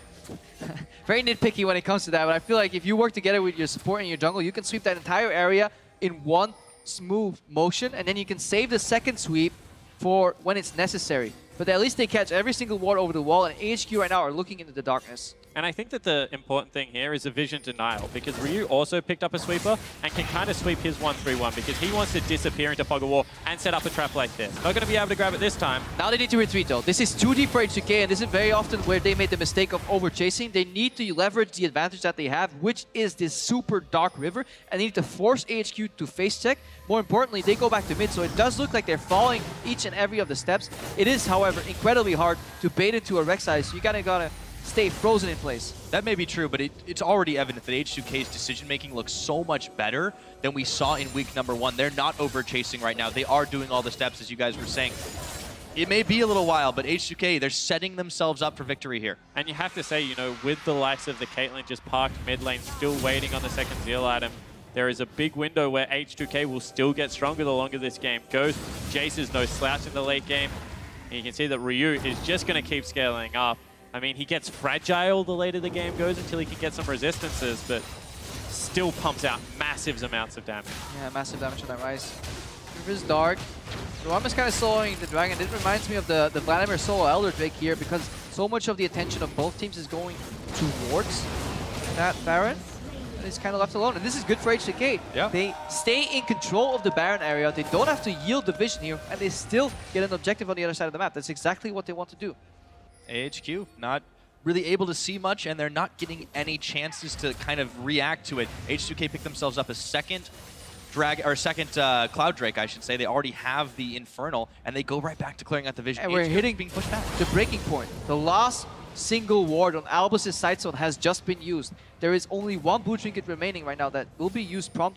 Very nitpicky when it comes to that, but I feel like if you work together with your support and your jungle, you can sweep that entire area in one smooth motion, and then you can save the second sweep for when it's necessary. But at least they catch every single ward over the wall, and A H Q right now are looking into the darkness. And I think that the important thing here is a vision denial, because Ryu also picked up a sweeper and can kind of sweep his one three one, because he wants to disappear into Fog of War and set up a trap like this. Not going to be able to grab it this time. Now they need to retreat though. This is too deep for H two K, and this is very often where they made the mistake of over chasing. They need to leverage the advantage that they have, which is this super dark river, and they need to force A H Q to face check. More importantly, they go back to mid, so it does look like they're following each and every of the steps. It is, however, incredibly hard to bait into a Rek'Sai, so you gotta gotta stay frozen in place. That may be true, but it, it's already evident that H two K's decision-making looks so much better than we saw in week number one. They're not over-chasing right now. They are doing all the steps, as you guys were saying. It may be a little while, but H two K, they're setting themselves up for victory here. And you have to say, you know, with the likes of the Caitlyn just parked mid lane, still waiting on the second Zeal item, there is a big window where H two K will still get stronger the longer this game goes. Jace is no slouch in the late game. And you can see that Ryu is just going to keep scaling up. I mean, he gets fragile the later the game goes until he can get some resistances, but still pumps out massive amounts of damage. Yeah, massive damage on that Ryze. River's dark. Odoamne's kind of slowing the dragon. It reminds me of the, the Vladimir solo Elder Drake here, because so much of the attention of both teams is going towards that Baron. And he's kind of left alone. And this is good for H two K. Yeah. They stay in control of the Baron area. They don't have to yield the vision here, and they still get an objective on the other side of the map. That's exactly what they want to do. A H Q not really able to see much, and they're not getting any chances to kind of react to it. H two K picked themselves up a second drag or second uh, Cloud Drake, I should say. They already have the Infernal, and they go right back to clearing out the vision. And we're hitting being pushed back. The breaking point. The last single ward on Albus' side zone has just been used. There is only one blue trinket remaining right now that will be used promptly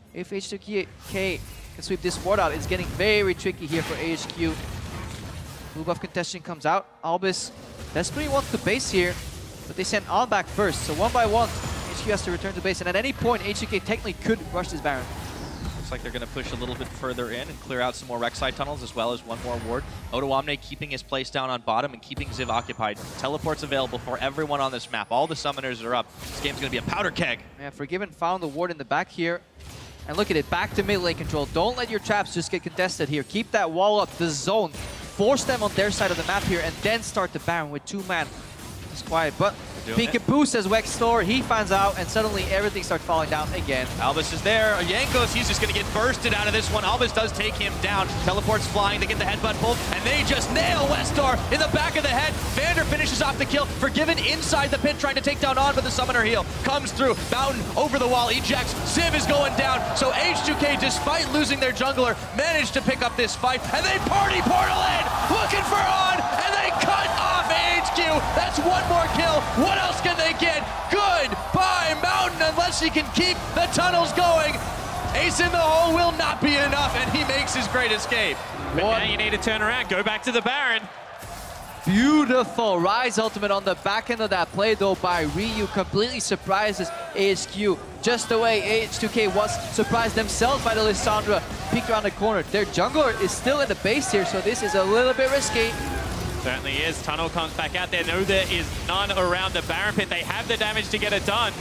if H two K can sweep this ward out, it's getting very tricky here for A H Q. Blue buff contestation comes out. Albis desperately wants the base here, but they send On back first. So one by one, H Q has to return to base, and at any point, H two K technically could rush this Baron. Looks like they're going to push a little bit further in and clear out some more Rek'Sai tunnels as well as one more ward. Odoamne keeping his place down on bottom and keeping Ziv occupied. Teleports available for everyone on this map. All the summoners are up. This game's going to be a powder keg. Yeah, Forgiven found the ward in the back here. And look at it, back to mid lane control. Don't let your traps just get contested here. Keep that wall up, the zone. Force them on their side of the map here, and then start the Baron with two man. It's quiet, but peekaboo, says Wextor. He finds out, and suddenly everything starts falling down again. Albis is there. Jankos, he's just going to get bursted out of this one. Albis does take him down. Teleports flying. They get the headbutt pulled, and they just nail Westar in the back of the head. Vander finishes off the kill. Forgiven inside the pit, trying to take down On, but the summoner heal comes through. Mountain over the wall, ejects. Ziv is going down. So H two K, despite losing their jungler, managed to pick up this fight, and they party portal in, looking for On, and they cut off A H Q. That's one more kill. What else can they get? Goodbye, Mountain, unless he can keep the tunnels going. Ace in the hole will not be enough, and he makes his great escape. But What? now you need to turn around, go back to the Baron. Beautiful Rise ultimate on the back end of that play though by Ryu. Completely surprises A H Q. Just the way A H two K was surprised themselves by the Lissandra. Peeked around the corner. Their jungler is still in the base here, so this is a little bit risky. Certainly is. Tunnel comes back out there. No, there is none around the Baron pit. They have the damage to get it done.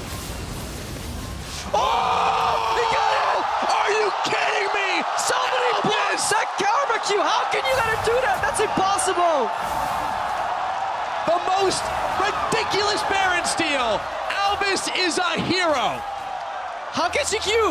Oh! He got it! Are you kidding me? Somebody blocks that counter Q. How can you let him do that? That's impossible. The most ridiculous Baron steal. Albis is a hero. How can she Q?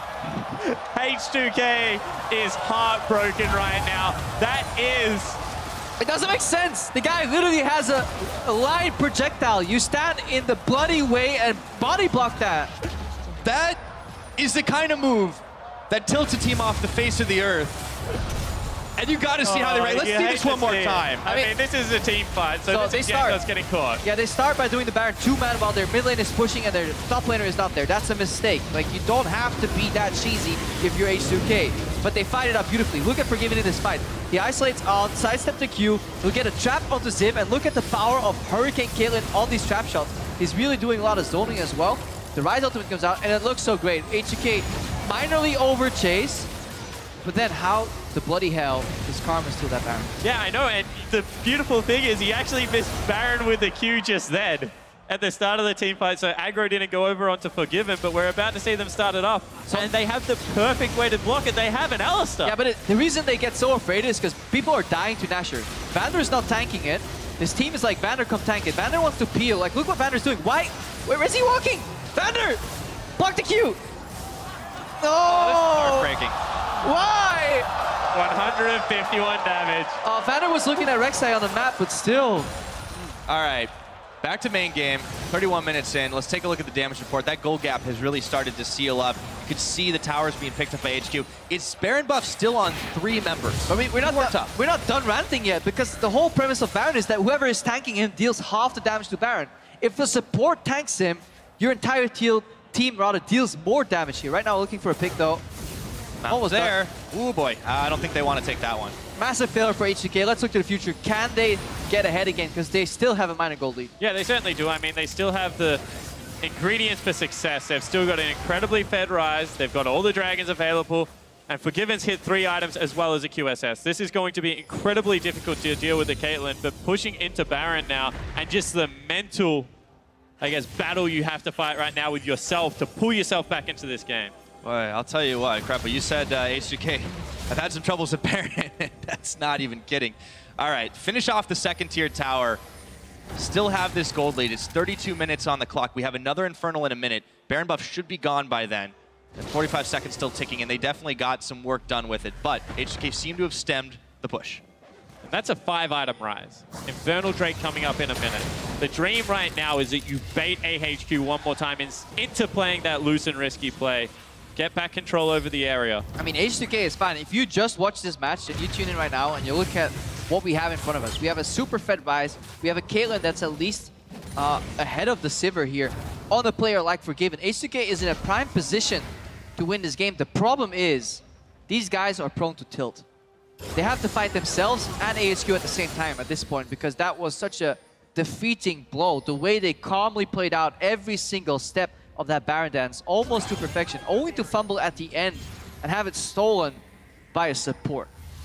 H two K is heartbroken right now. That is... It doesn't make sense. The guy literally has a, a line projectile. You stand in the bloody way and body block that. That is the kind of move that tilts a team off the face of the earth. And you got to see how they rate. Let's you see hate this one to more see it. time. I, I mean, mean- this is a team fight, so, So this they is start- Jankos getting caught. Yeah, they start by doing the Baron two-man while their mid lane is pushing and their top laner is not there. That's a mistake. Like, you don't have to be that cheesy if you're H two K. But they fight it out beautifully. Look at Forgiven in this fight. He isolates on, sidestep the Q, he'll get a trap onto Ziv, and look at the power of Hurricane Caitlyn on these trap shots. He's really doing a lot of zoning as well. The Rise ultimate comes out, and it looks so great. H two K minorly over chase, but then how the bloody hell does Karma steal that Baron? Yeah, I know, and the beautiful thing is he actually missed Baron with the Q just then at the start of the team fight, so aggro didn't go over onto Forgiven, but we're about to see them start it off. And they have the perfect way to block it. They have an Alistar. Yeah, but it, the reason they get so afraid is because people are dying to Nashor. Vander's not tanking it. This team is like, Vander, come tank it. Vander wants to peel. Like, look what Vander's doing. Why? Where is he walking? Vander! Block the Q! No! Oh, this is heartbreaking. Why? one hundred fifty-one damage. Uh, Vander was looking at Rek'Sai on the map, but still. All right, back to main game. thirty-one minutes in. Let's take a look at the damage report. That gold gap has really started to seal up. You could see the towers being picked up by H Q. It's Baron buff still on three members. I mean, we're not, More done, tough. we're not done ranting yet, because the whole premise of Baron is that whoever is tanking him deals half the damage to Baron. If the support tanks him, your entire teal, team rather deals more damage here. Right now, looking for a pick, though. Almost there. done. Ooh, boy. Uh, I don't think they want to take that one. Massive failure for H two K. Let's look to the future. Can they get ahead again? Because they still have a minor gold lead. Yeah, they certainly do. I mean, they still have the ingredients for success. They've still got an incredibly fed Rise. They've got all the dragons available. And Forgiven's hit three items as well as a Q S S. This is going to be incredibly difficult to deal with the Caitlyn, but pushing into Baron now and just the mental, I guess, battle you have to fight right now with yourself to pull yourself back into this game. Boy, I'll tell you what, Crappa, you said uh, H two K. I've had some troubles with Baron. That's not even kidding. All right, finish off the second tier tower. Still have this gold lead. It's thirty-two minutes on the clock. We have another Infernal in a minute. Baron buff should be gone by then. And forty-five seconds still ticking, and they definitely got some work done with it. But H two K seem to have stemmed the push. And that's a five-item Rise. Infernal Drake coming up in a minute. The dream right now is that you bait A H Q one more time in, into playing that loose and risky play. Get back control over the area. I mean, H two K is fine. If you just watch this match and you tune in right now and you look at what we have in front of us, we have a super fed Rise. We have a Caitlyn that's at least uh, ahead of the Sivir here on a player like Forgiven. H two K is in a prime position to win this game. The problem is, these guys are prone to tilt. They have to fight themselves and A H Q at the same time at this point, because that was such a defeating blow. The way they calmly played out every single step of that Baron dance, almost to perfection, only to fumble at the end and have it stolen by a support.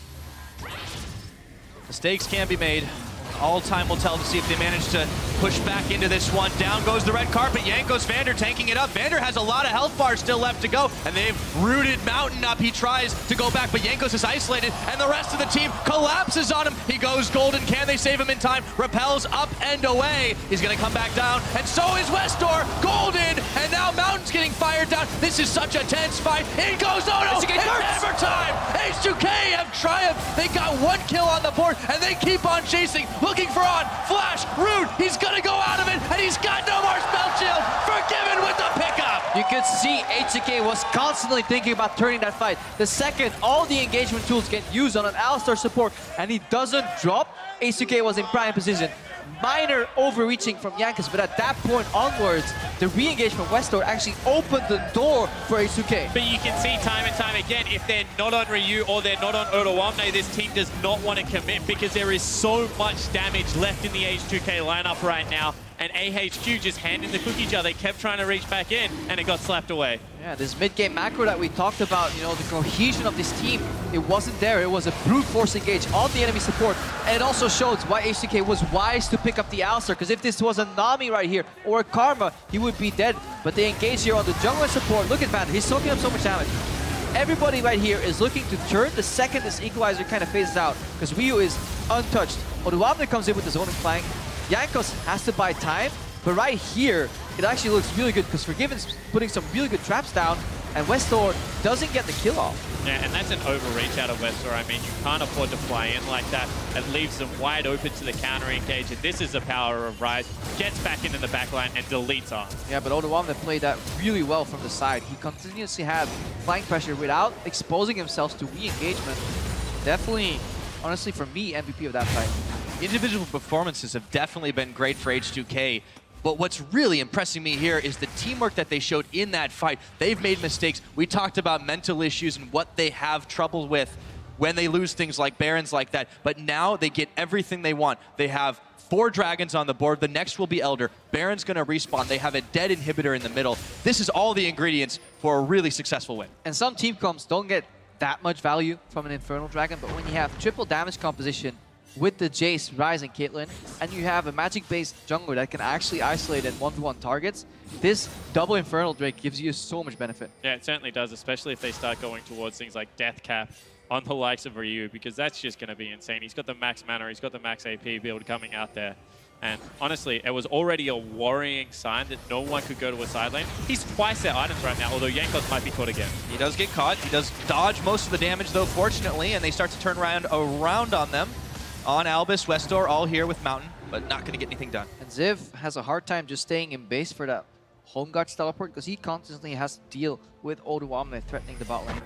Mistakes can be made. All time will tell to see if they manage to push back into this one. Down goes the red carpet. Jankos Vander tanking it up. Vander has a lot of health bars still left to go, and they've rooted Mountain up. He tries to go back, but Jankos is isolated, and the rest of the team collapses on him. He goes golden. Can they save him in time? Repels up and away. He's going to come back down, and so is Westor. Golden, and now Mountain's getting fired down. This is such a tense fight. In goes Odo. It's hammer time. H two K have triumphed. They got one kill on the board, and they keep on chasing. Looking for on, flash, Rude, he's gonna go out of it, and he's got no more spell shield. Forgiven with the pickup. You could see H two K was constantly thinking about turning that fight. The second all the engagement tools get used on an Alistar support and he doesn't drop, H two K was in prime position. Minor overreaching from Jankos, but at that point onwards, the re-engage from Westor actually opened the door for H two K. But you can see time and time again, if they're not on Ryu or they're not on Odoamne, this team does not want to commit because there is so much damage left in the H two K lineup right now. And A H Q just handing the cookie jar. They kept trying to reach back in, and it got slapped away. Yeah, this mid-game macro that we talked about, you know, the cohesion of this team, it wasn't there. It was a brute force engage on the enemy support. And it also shows why H two K was wise to pick up the Alistar, because if this was a Nami right here, or a Karma, he would be dead. But they engage here on the jungler support. Look at Vander, he's soaking up so much damage. Everybody right here is looking to turn the second this Equalizer kind of phases out, because Ryu is untouched. Odoamne comes in with the zoning flank. Jankos has to buy time, but right here, it actually looks really good because Forgiven's putting some really good traps down, and Westor doesn't get the kill off. Yeah, and that's an overreach out of Westor. I mean, you can't afford to fly in like that. It leaves them wide open to the counter engage, and this is the power of Rise. Gets back into the backline and deletes off. Yeah, but Odoamne played that really well from the side. He continuously had flank pressure without exposing himself to re-engagement. Definitely, honestly, for me, M V P of that fight. Individual performances have definitely been great for H two K, but what's really impressing me here is the teamwork that they showed in that fight. They've made mistakes. We talked about mental issues and what they have trouble with when they lose things like Barons like that, but now they get everything they want. They have four dragons on the board. The next will be Elder. Baron's going to respawn. They have a dead inhibitor in the middle. This is all the ingredients for a really successful win. And some team comps don't get that much value from an Infernal Dragon, but when you have triple damage composition with the Jace, Ryze, and Caitlyn, and you have a magic-based jungler that can actually isolate and one v one targets, this double Infernal Drake gives you so much benefit. Yeah, it certainly does, especially if they start going towards things like Death Cap on the likes of Ryu, because that's just going to be insane. He's got the max mana, he's got the max A P build coming out there. And honestly, it was already a worrying sign that no one could go to a side lane. He's twice their items right now, although Jankos might be caught again. He does get caught. He does dodge most of the damage, though, fortunately, and they start to turn around around on them. On Albus, Westor, all here with Mountain, but not going to get anything done. And Ziv has a hard time just staying in base for that Home Guards teleport, because he constantly has to deal with Odoamne threatening the bot lane.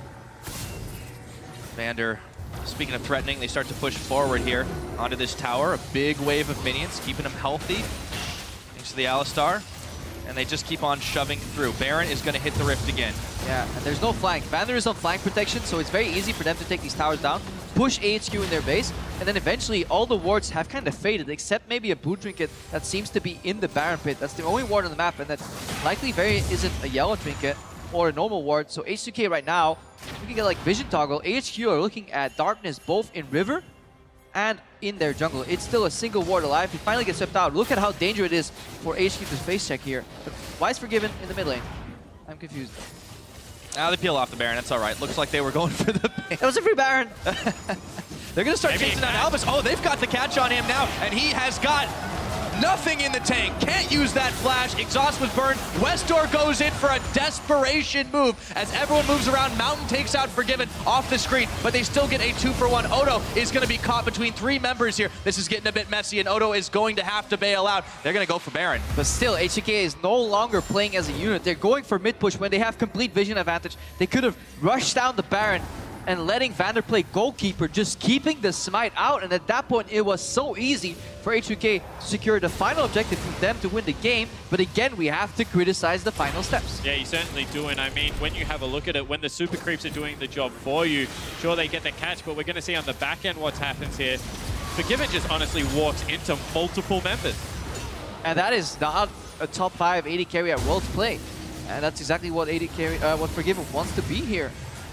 Vander, speaking of threatening, they start to push forward here onto this tower. A big wave of minions, keeping them healthy thanks to the Alistar. And they just keep on shoving through. Baron is going to hit the rift again. Yeah, and there's no flank. Vander is on flank protection, so it's very easy for them to take these towers down, push A H Q in their base, and then eventually all the wards have kind of faded, except maybe a blue trinket that seems to be in the Baron pit. That's the only ward on the map, and that likely very isn't a yellow trinket or a normal ward. So H two K right now, we can get like vision toggle. A H Q are looking at darkness both in river and in their jungle. It's still a single ward alive. He finally gets swept out. Look at how dangerous it is for H Q to face check here. But why is Forgiven in the mid lane? I'm confused. Now they peel off the Baron. That's all right. Looks like they were going for the That was a free Baron. They're going to start Maybe chasing down Albus. Oh, they've got the catch on him now, and he has got nothing in the tank. Can't use that flash. Exhaust was burned. Westor goes in for a desperation move. As everyone moves around, Mountain takes out Forgiven off the screen, but they still get a two for one. Odo is going to be caught between three members here. This is getting a bit messy, and Odo is going to have to bail out. They're going to go for Baron. But still, H two K is no longer playing as a unit. They're going for mid push when they have complete vision advantage. They could have rushed down the Baron and letting Vander play goalkeeper, just keeping the smite out. And at that point, it was so easy for H two K to secure the final objective for them to win the game. But again, we have to criticize the final steps. Yeah, you certainly do. And I mean, when you have a look at it, when the super creeps are doing the job for you, sure, they get the catch, but we're going to see on the back end what happens here. Forgiven just honestly walks into multiple members. And that is not a top five A D carry at Worlds play. And that's exactly what A D carry, uh, what Forgiven wants to be here.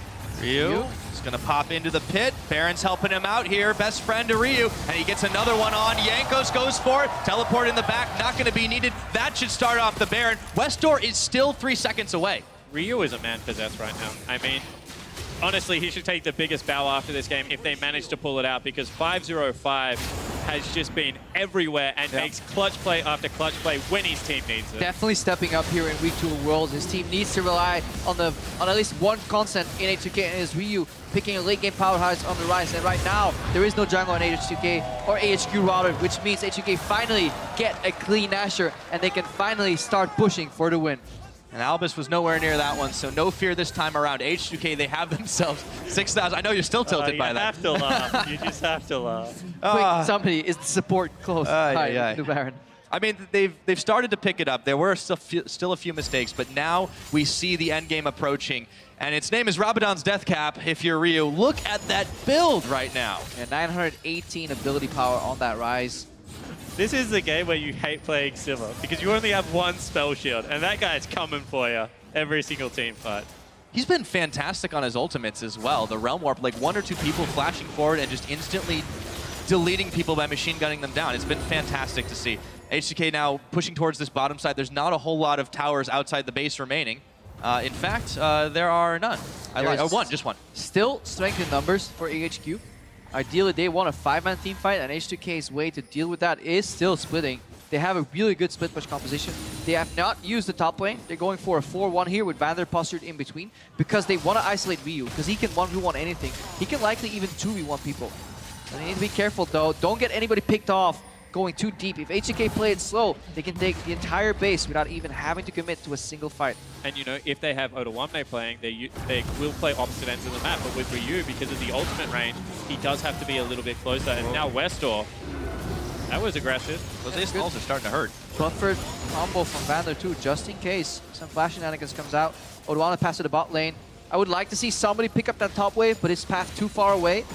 Ryu Ryu is going to pop into the pit. Baron's helping him out here. Best friend to Ryu. And he gets another one on. Jankos goes for it. Teleport in the back. Not going to be needed. That should start off the Baron. Westdoor is still three seconds away. Ryu is a man possessed right now. I mean, honestly, he should take the biggest bow after this game if they manage to pull it out, because five zero five has just been everywhere and yeah. makes clutch play after clutch play when his team needs it. Definitely stepping up here in week two of Worlds. His team needs to rely on the on at least one constant in H two K, and is Ryu picking a late game powerhouse on the rise. And right now, there is no jungle on H two K, or A H Q rather, which means H two K finally get a clean Asher, and they can finally start pushing for the win. And Albus was nowhere near that one, so no fear this time around. H two K, they have themselves six thousand. I know you're still tilted uh, by that. You have to laugh. You just have to laugh. Uh, Wait, somebody, is the support close? Uh, Hi, yeah, yeah. the Baron. I mean, they've they've started to pick it up. There were still few, still a few mistakes, but now we see the end game approaching. And its name is Rabadon's Death Cap. If you're Ryu, look at that build right now. Yeah, nine hundred eighteen ability power on that rise. This is the game where you hate playing Sivir, because you only have one spell shield, and that guy's coming for you every single team fight. He's been fantastic on his ultimates as well. The Realm Warp, like one or two people flashing forward and just instantly deleting people by machine gunning them down. It's been fantastic to see. H two K now pushing towards this bottom side. There's not a whole lot of towers outside the base remaining. Uh, in fact, uh, there are none. I There like is oh, one, just one. Still strength in numbers for A H Q. Ideally, they want a five-man team fight, and H two K's way to deal with that is still splitting. They have a really good split push composition. They have not used the top lane. They're going for a four one here with Vander postured in between because they want to isolate Ryu, because he can one v one anything. He can likely even two v one people. And they need to be careful, though. Don't get anybody picked off going too deep. If H two K play it slow, they can take the entire base without even having to commit to a single fight. And you know, if they have Ottawamne playing, they they will play opposite ends of the map. But with Ryu, because of the ultimate range, he does have to be a little bit closer. And now Westdoor, that was aggressive. Those ace balls are starting to hurt. Buffered combo from Vander too, just in case some flash shenanigans comes out. Ottawamne pass to the bot lane. I would like to see somebody pick up that top wave, but it's path too far away.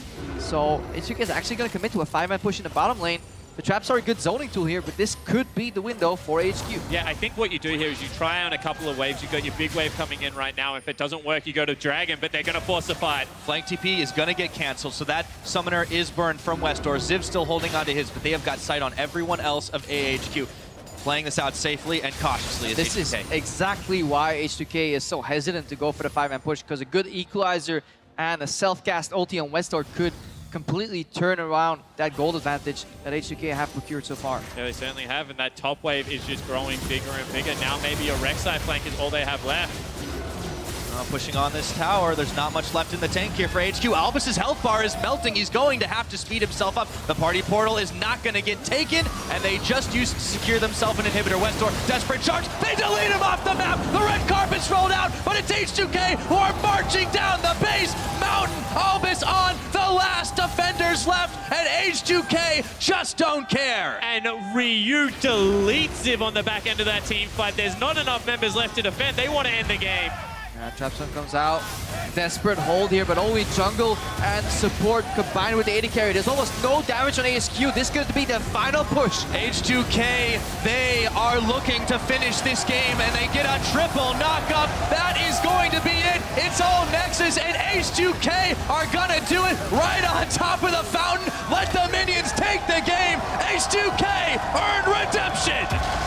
So H two K is actually going to commit to a five-man push in the bottom lane. The traps are a good zoning tool here, but this could be the window for H Q. Yeah, I think what you do here is you try on a couple of waves. You've got your big wave coming in right now. If it doesn't work, you go to Dragon, but they're going to force a fight. Flank T P is going to get canceled, so that summoner is burned from Westdoor. Ziv's still holding on to his, but they have got sight on everyone else of A H Q. Playing this out safely and cautiously as This H two K. is exactly why H two K is so hesitant to go for the five-man push, because a good equalizer and a self-cast ulti on Westdoor could completely turn around that gold advantage that H two K have procured so far. Yeah, they certainly have, and that top wave is just growing bigger and bigger. Now maybe a Rek'Sai flank is all they have left. Uh, pushing on this tower, there's not much left in the tank here for H Q. Albus's health bar is melting. He's going to have to speed himself up. The party portal is not going to get taken, and they just used to secure themselves an inhibitor. Westdoor, desperate charge. They delete him off the map. The red carpet's rolled out, but it's H two K who are marching down the base mountain. Albus on, the last defenders left, and H two K just don't care. And Ryu deletes Ziv on the back end of that team fight. There's not enough members left to defend. They want to end the game. Yeah, Trapzone comes out. Desperate hold here, but only jungle and support combined with the A D carry. There's almost no damage on A S Q. This could be the final push. H two K, they are looking to finish this game, and they get a triple knockup. That is going to be it. It's all Nexus, and H two K are gonna do it right on top of the fountain. Let the minions take the game. H two K earned redemption.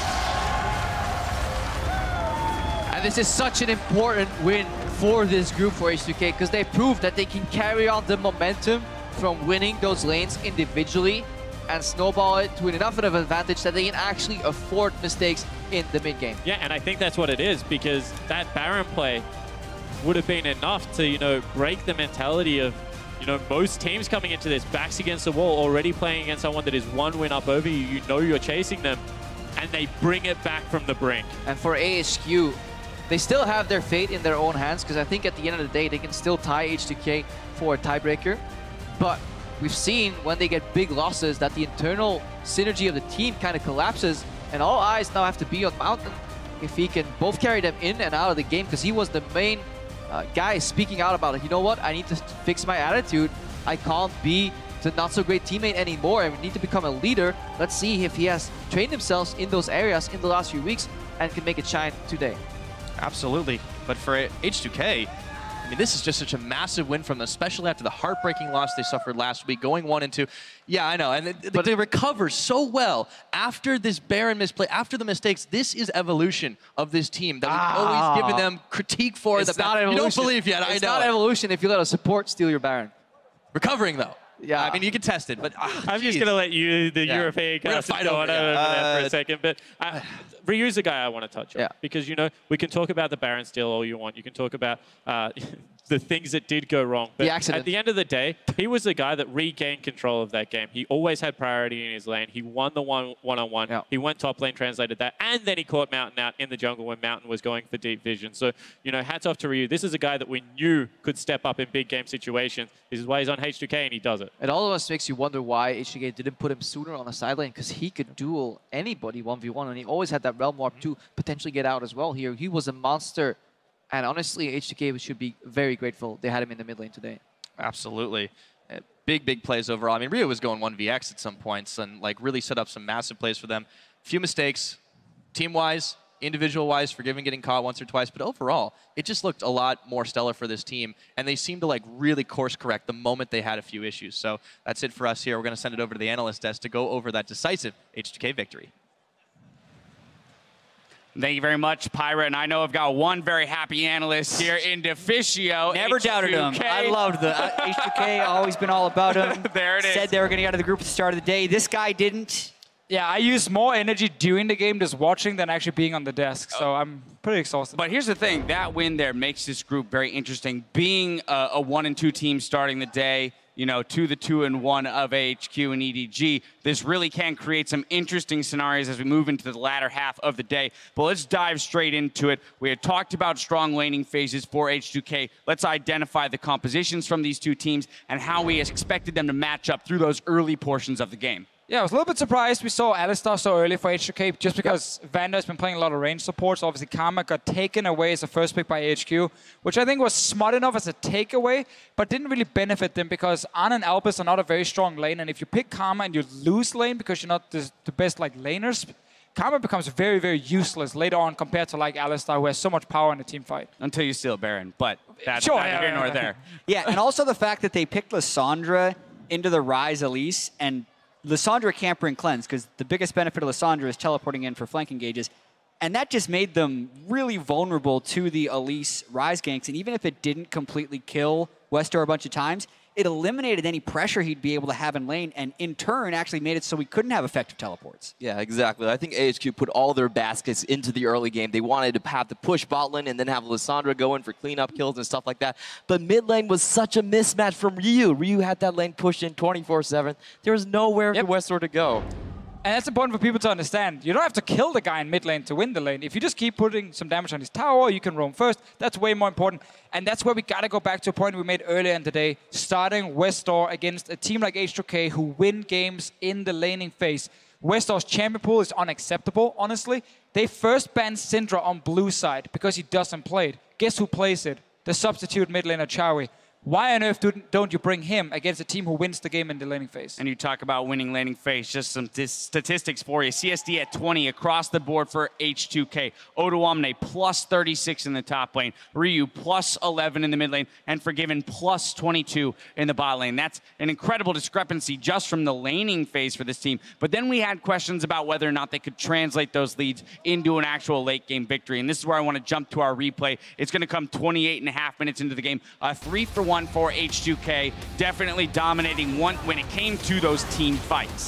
And this is such an important win for this group for H two K, because they proved that they can carry on the momentum from winning those lanes individually and snowball it to enough of an advantage that they can actually afford mistakes in the mid game. Yeah, and I think that's what it is, because that Baron play would have been enough to, you know, break the mentality of, you know, most teams coming into this backs against the wall, already playing against someone that is one win up over you. You know you're chasing them, and they bring it back from the brink. And for A H Q, they still have their fate in their own hands, because I think at the end of the day, they can still tie H two K for a tiebreaker. But we've seen when they get big losses that the internal synergy of the team kind of collapses, and all eyes now have to be on Mountain if he can both carry them in and out of the game, because he was the main uh, guy speaking out about it. You know what? I need to fix my attitude. I can't be the not-so-great teammate anymore. I need to become a leader. Let's see if he has trained himself in those areas in the last few weeks and can make it shine today. Absolutely. But for H two K, I mean, this is just such a massive win from them, especially after the heartbreaking loss they suffered last week, going one and two. Yeah, I know, and they, but they recover so well after this Baron misplay, after the mistakes. This is evolution of this team that we've ah, always given them critique for. It's the not evolution. You don't believe yet, I it's know. It's not evolution if you let a support steal your Baron. Recovering, though. Yeah. I mean, you can test it, but oh, I'm geez. just going to let you, the yeah. European cast, fight go over, on yeah. over uh, there for a second. But uh, Ryu's a guy I want to touch on. Yeah. Because, you know, we can talk about the Baron steal all you want. You can talk about uh, the things that did go wrong. But the accident. At the end of the day, he was the guy that regained control of that game. He always had priority in his lane. He won the one, one-on-one. Yeah. He went top lane, translated that. And then he caught Mountain out in the jungle when Mountain was going for deep vision. So, you know, hats off to Ryu. This is a guy that we knew could step up in big game situations. This is why he's on H two K, and he does it. It almost makes you wonder why H two K didn't put him sooner on the side lane, because he could duel anybody one v one, and he always had that Realm Warp mm-hmm. to potentially get out as well here. He was a monster, and honestly, H two K should be very grateful they had him in the mid lane today. Absolutely. Uh, big, big plays overall. I mean, Ryu was going one v X at some points and like really set up some massive plays for them. Few mistakes, team-wise, individual-wise, Forgiven getting caught once or twice, but overall, it just looked a lot more stellar for this team, and they seemed to like really course correct the moment they had a few issues. So that's it for us here. We're going to send it over to the analyst desk to go over that decisive H two K victory. Thank you very much, Pyra. And I know I've got one very happy analyst here in Deficio. Never H two K. doubted him. I loved the uh, H two K, always been all about him. There it is. Said they were going to get out of the group at the start of the day. This guy didn't. Yeah, I use more energy during the game just watching than actually being on the desk, so I'm pretty exhausted. But here's the thing, that win there makes this group very interesting. Being a, a one and two team starting the day, you know, to the two and one of A H Q and E D G, this really can create some interesting scenarios as we move into the latter half of the day. But let's dive straight into it. We had talked about strong laning phases for H two K. Let's identify the compositions from these two teams and how we expected them to match up through those early portions of the game. Yeah, I was a little bit surprised we saw Alistar so early for H two K, just because yep. Vander has been playing a lot of range support, so obviously Karma got taken away as a first pick by A H Q, which I think was smart enough as a takeaway, but didn't really benefit them because Arn and Albus are not a very strong lane, and if you pick Karma and you lose lane because you're not the, the best like laners, Karma becomes very, very useless later on compared to like Alistar, who has so much power in a team fight. Until you steal Baron, but that's sure, neither yeah, here yeah, nor yeah. there. Yeah, and also the fact that they picked Lissandra into the Ryze Elise, and Lissandra can't bring cleanse, because the biggest benefit of Lissandra is teleporting in for flank engages. And that just made them really vulnerable to the Elise Ryze ganks. And even if it didn't completely kill Westor a bunch of times, it eliminated any pressure he'd be able to have in lane, and in turn actually made it so we couldn't have effective teleports. Yeah, exactly. I think A H Q put all their baskets into the early game. They wanted to have the push bot lane and then have Lissandra go in for cleanup kills and stuff like that. But mid lane was such a mismatch from Ryu. Ryu had that lane pushed in twenty-four seven. There was nowhere yep. for Westor to go. And that's important for people to understand. You don't have to kill the guy in mid lane to win the lane. If you just keep putting some damage on his tower, you can roam first. That's way more important. And that's where we got to go back to a point we made earlier in the day, starting Westor against a team like H two K who win games in the laning phase. Westor's champion pool is unacceptable, honestly. They first banned Syndra on blue side because he doesn't play it. Guess who plays it? The substitute mid laner Chowie. Why on earth don't you bring him against a team who wins the game in the laning phase? And you talk about winning laning phase, just some statistics for you. C S D at twenty across the board for H two K. Odoamne plus thirty-six in the top lane. Ryu plus eleven in the mid lane. And Forgiven plus twenty-two in the bot lane. That's an incredible discrepancy just from the laning phase for this team. But then we had questions about whether or not they could translate those leads into an actual late game victory. And this is where I want to jump to our replay. It's going to come twenty-eight and a half minutes into the game. A three for one for H two K, definitely dominating one when it came to those team fights.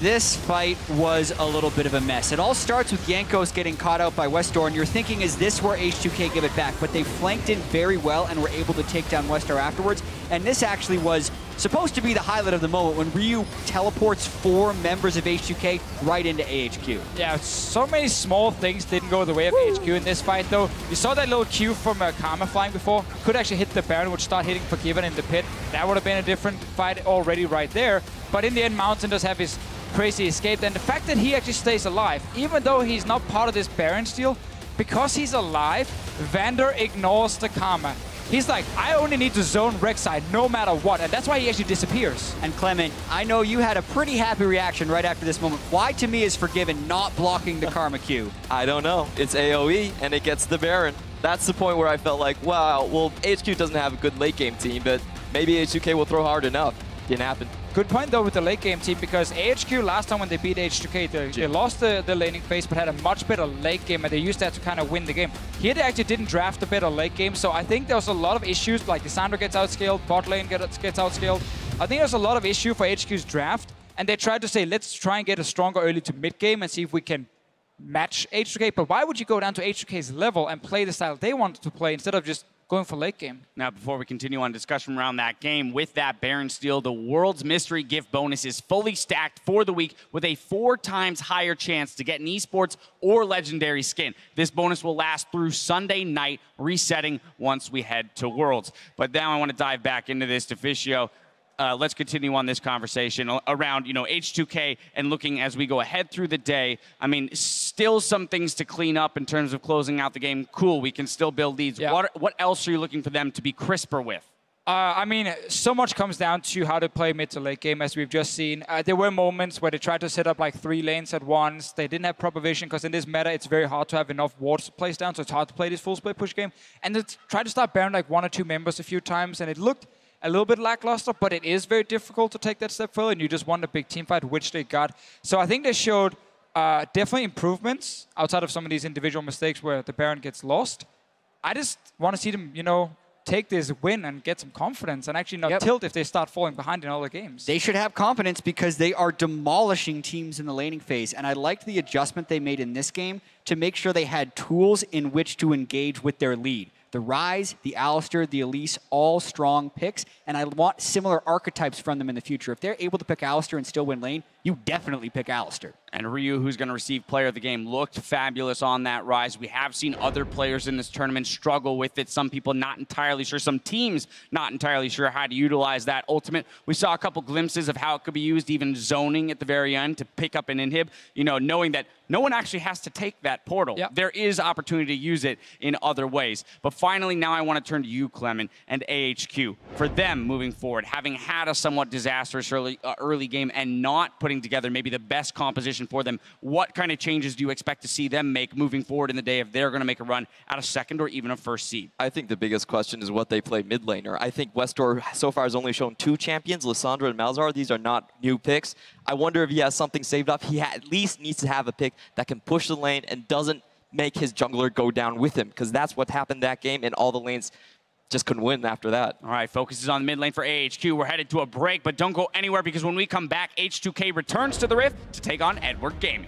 this fight was a little bit of a mess. It all starts with Jankos getting caught out by Westar, and you're thinking, is this where H two K give it back? But they flanked in very well and were able to take down Westar afterwards. And this actually was supposed to be the highlight of the moment when Ryu teleports four members of H two K right into A H Q. Yeah, so many small things didn't go the way of Woo. A H Q in this fight, though. You saw that little Q from uh, Karma flying before. Could actually hit the Baron, would start hitting Forgiven in the pit. That would have been a different fight already right there. But in the end, Mountain does have his crazy escape. And the fact that he actually stays alive, even though he's not part of this Baron steal, because he's alive, Vander ignores the Karma. He's like, I only need to zone Rek'Sai no matter what, and that's why he actually disappears. And Clement, I know you had a pretty happy reaction right after this moment. Why, to me, is Forgiven not blocking the Karma Q? I don't know. It's A O E, and it gets the Baron. That's the point where I felt like, wow, well, H Q doesn't have a good late game team, but maybe H two K will throw hard enough. Didn't happen. Good point, though, with the late game team, because A H Q last time when they beat H two K, they, they lost the, the laning phase, but had a much better late game, and they used that to kind of win the game. Here, they actually didn't draft a better late game, so I think there was a lot of issues, like Lissandra gets outscaled, bot lane gets, gets outscaled. I think there's a lot of issue for H Q's draft, and they tried to say, let's try and get a stronger early to mid game and see if we can match H two K. But why would you go down to H two K's level and play the style they wanted to play instead of just going for late game? Now, before we continue on discussion around that game, with that Baron steal, the World's Mystery Gift bonus is fully stacked for the week with a four times higher chance to get an esports or legendary skin. This bonus will last through Sunday night, resetting once we head to Worlds. But now I want to dive back into this, Deficio. Uh, let's continue on this conversation around, you know, H two K and looking as we go ahead through the day. I mean, still some things to clean up in terms of closing out the game. Cool, we can still build leads. Yeah. What, what else are you looking for them to be crisper with? Uh, I mean, so much comes down to how to play mid to late game, as we've just seen. Uh, there were moments where they tried to set up like three lanes at once. They didn't have proper vision, because in this meta, it's very hard to have enough wards to place down, so it's hard to play this full split push game. And they tried to start Baron like one or two members a few times, and it looked a little bit lackluster, but it is very difficult to take that step further, and you just want a big team fight, which they got. So I think they showed uh, definitely improvements outside of some of these individual mistakes where the Baron gets lost. I just want to see them, you know, take this win and get some confidence and actually not Yep. tilt if they start falling behind in all the games. They should have confidence because they are demolishing teams in the laning phase. And I liked the adjustment they made in this game to make sure they had tools in which to engage with their lead. The Ryze, the Alistar, the Elise, all strong picks, and I want similar archetypes from them in the future. If they're able to pick Alistar and still win lane, you definitely pick Alistar. And Ryu, who's going to receive Player of the Game, looked fabulous on that Ryze. We have seen other players in this tournament struggle with it. Some people not entirely sure. Some teams not entirely sure how to utilize that ultimate. We saw a couple glimpses of how it could be used, even zoning at the very end to pick up an inhib. You know, knowing that no one actually has to take that portal. Yep. There is opportunity to use it in other ways. But finally, now I want to turn to you, Clement, and A H Q. For them moving forward, having had a somewhat disastrous early, uh, early game and not putting together maybe the best composition for them, what kind of changes do you expect to see them make moving forward in the day if they're going to make a run at a second or even a first seed? I think the biggest question is what they play mid laner. I think Westar so far has only shown two champions, Lissandra and Malzahar. These are not new picks. I wonder if he has something saved up. He at least needs to have a pick that can push the lane and doesn't make his jungler go down with him, because that's what happened that game, and all the lanes just couldn't win after that. All right, focus is on the mid lane for A H Q. We're headed to a break, but don't go anywhere, because when we come back, H two K returns to the Rift to take on Edward Gaming.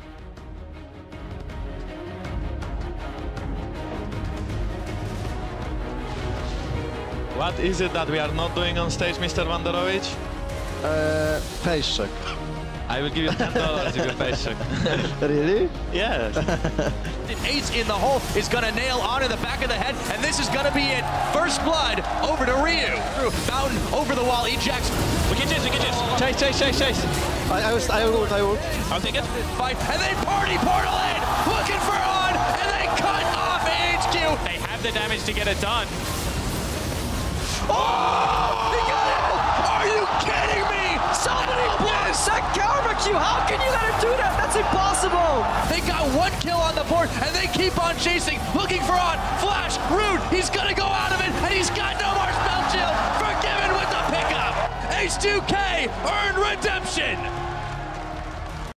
What is it that we are not doing on stage, Mister Wanderowicz? Uh, face check. I will give you ten dollars if you face check. Really? Yes. Ace in the hole is going to nail onto the back of the head, and this is going to be it. First blood over to Ryu. Mountain over the wall, ejects. We can chase, we can chase. Chase, chase, chase, chase. I, I will, I will, I will. I'll take it. Fight, and they party portal in, looking for on, and they cut off A H Q. They have the damage to get it done. Oh! He got it! Are you kidding me? Somebody blocks that Karma Q. How can you let him do that? That's impossible. They got one kill on the board, and they keep on chasing, looking for on. Flash, Rude, he's gonna go out of it, and he's got no more spell shield. Forgiven with the pickup. H two K earned redemption.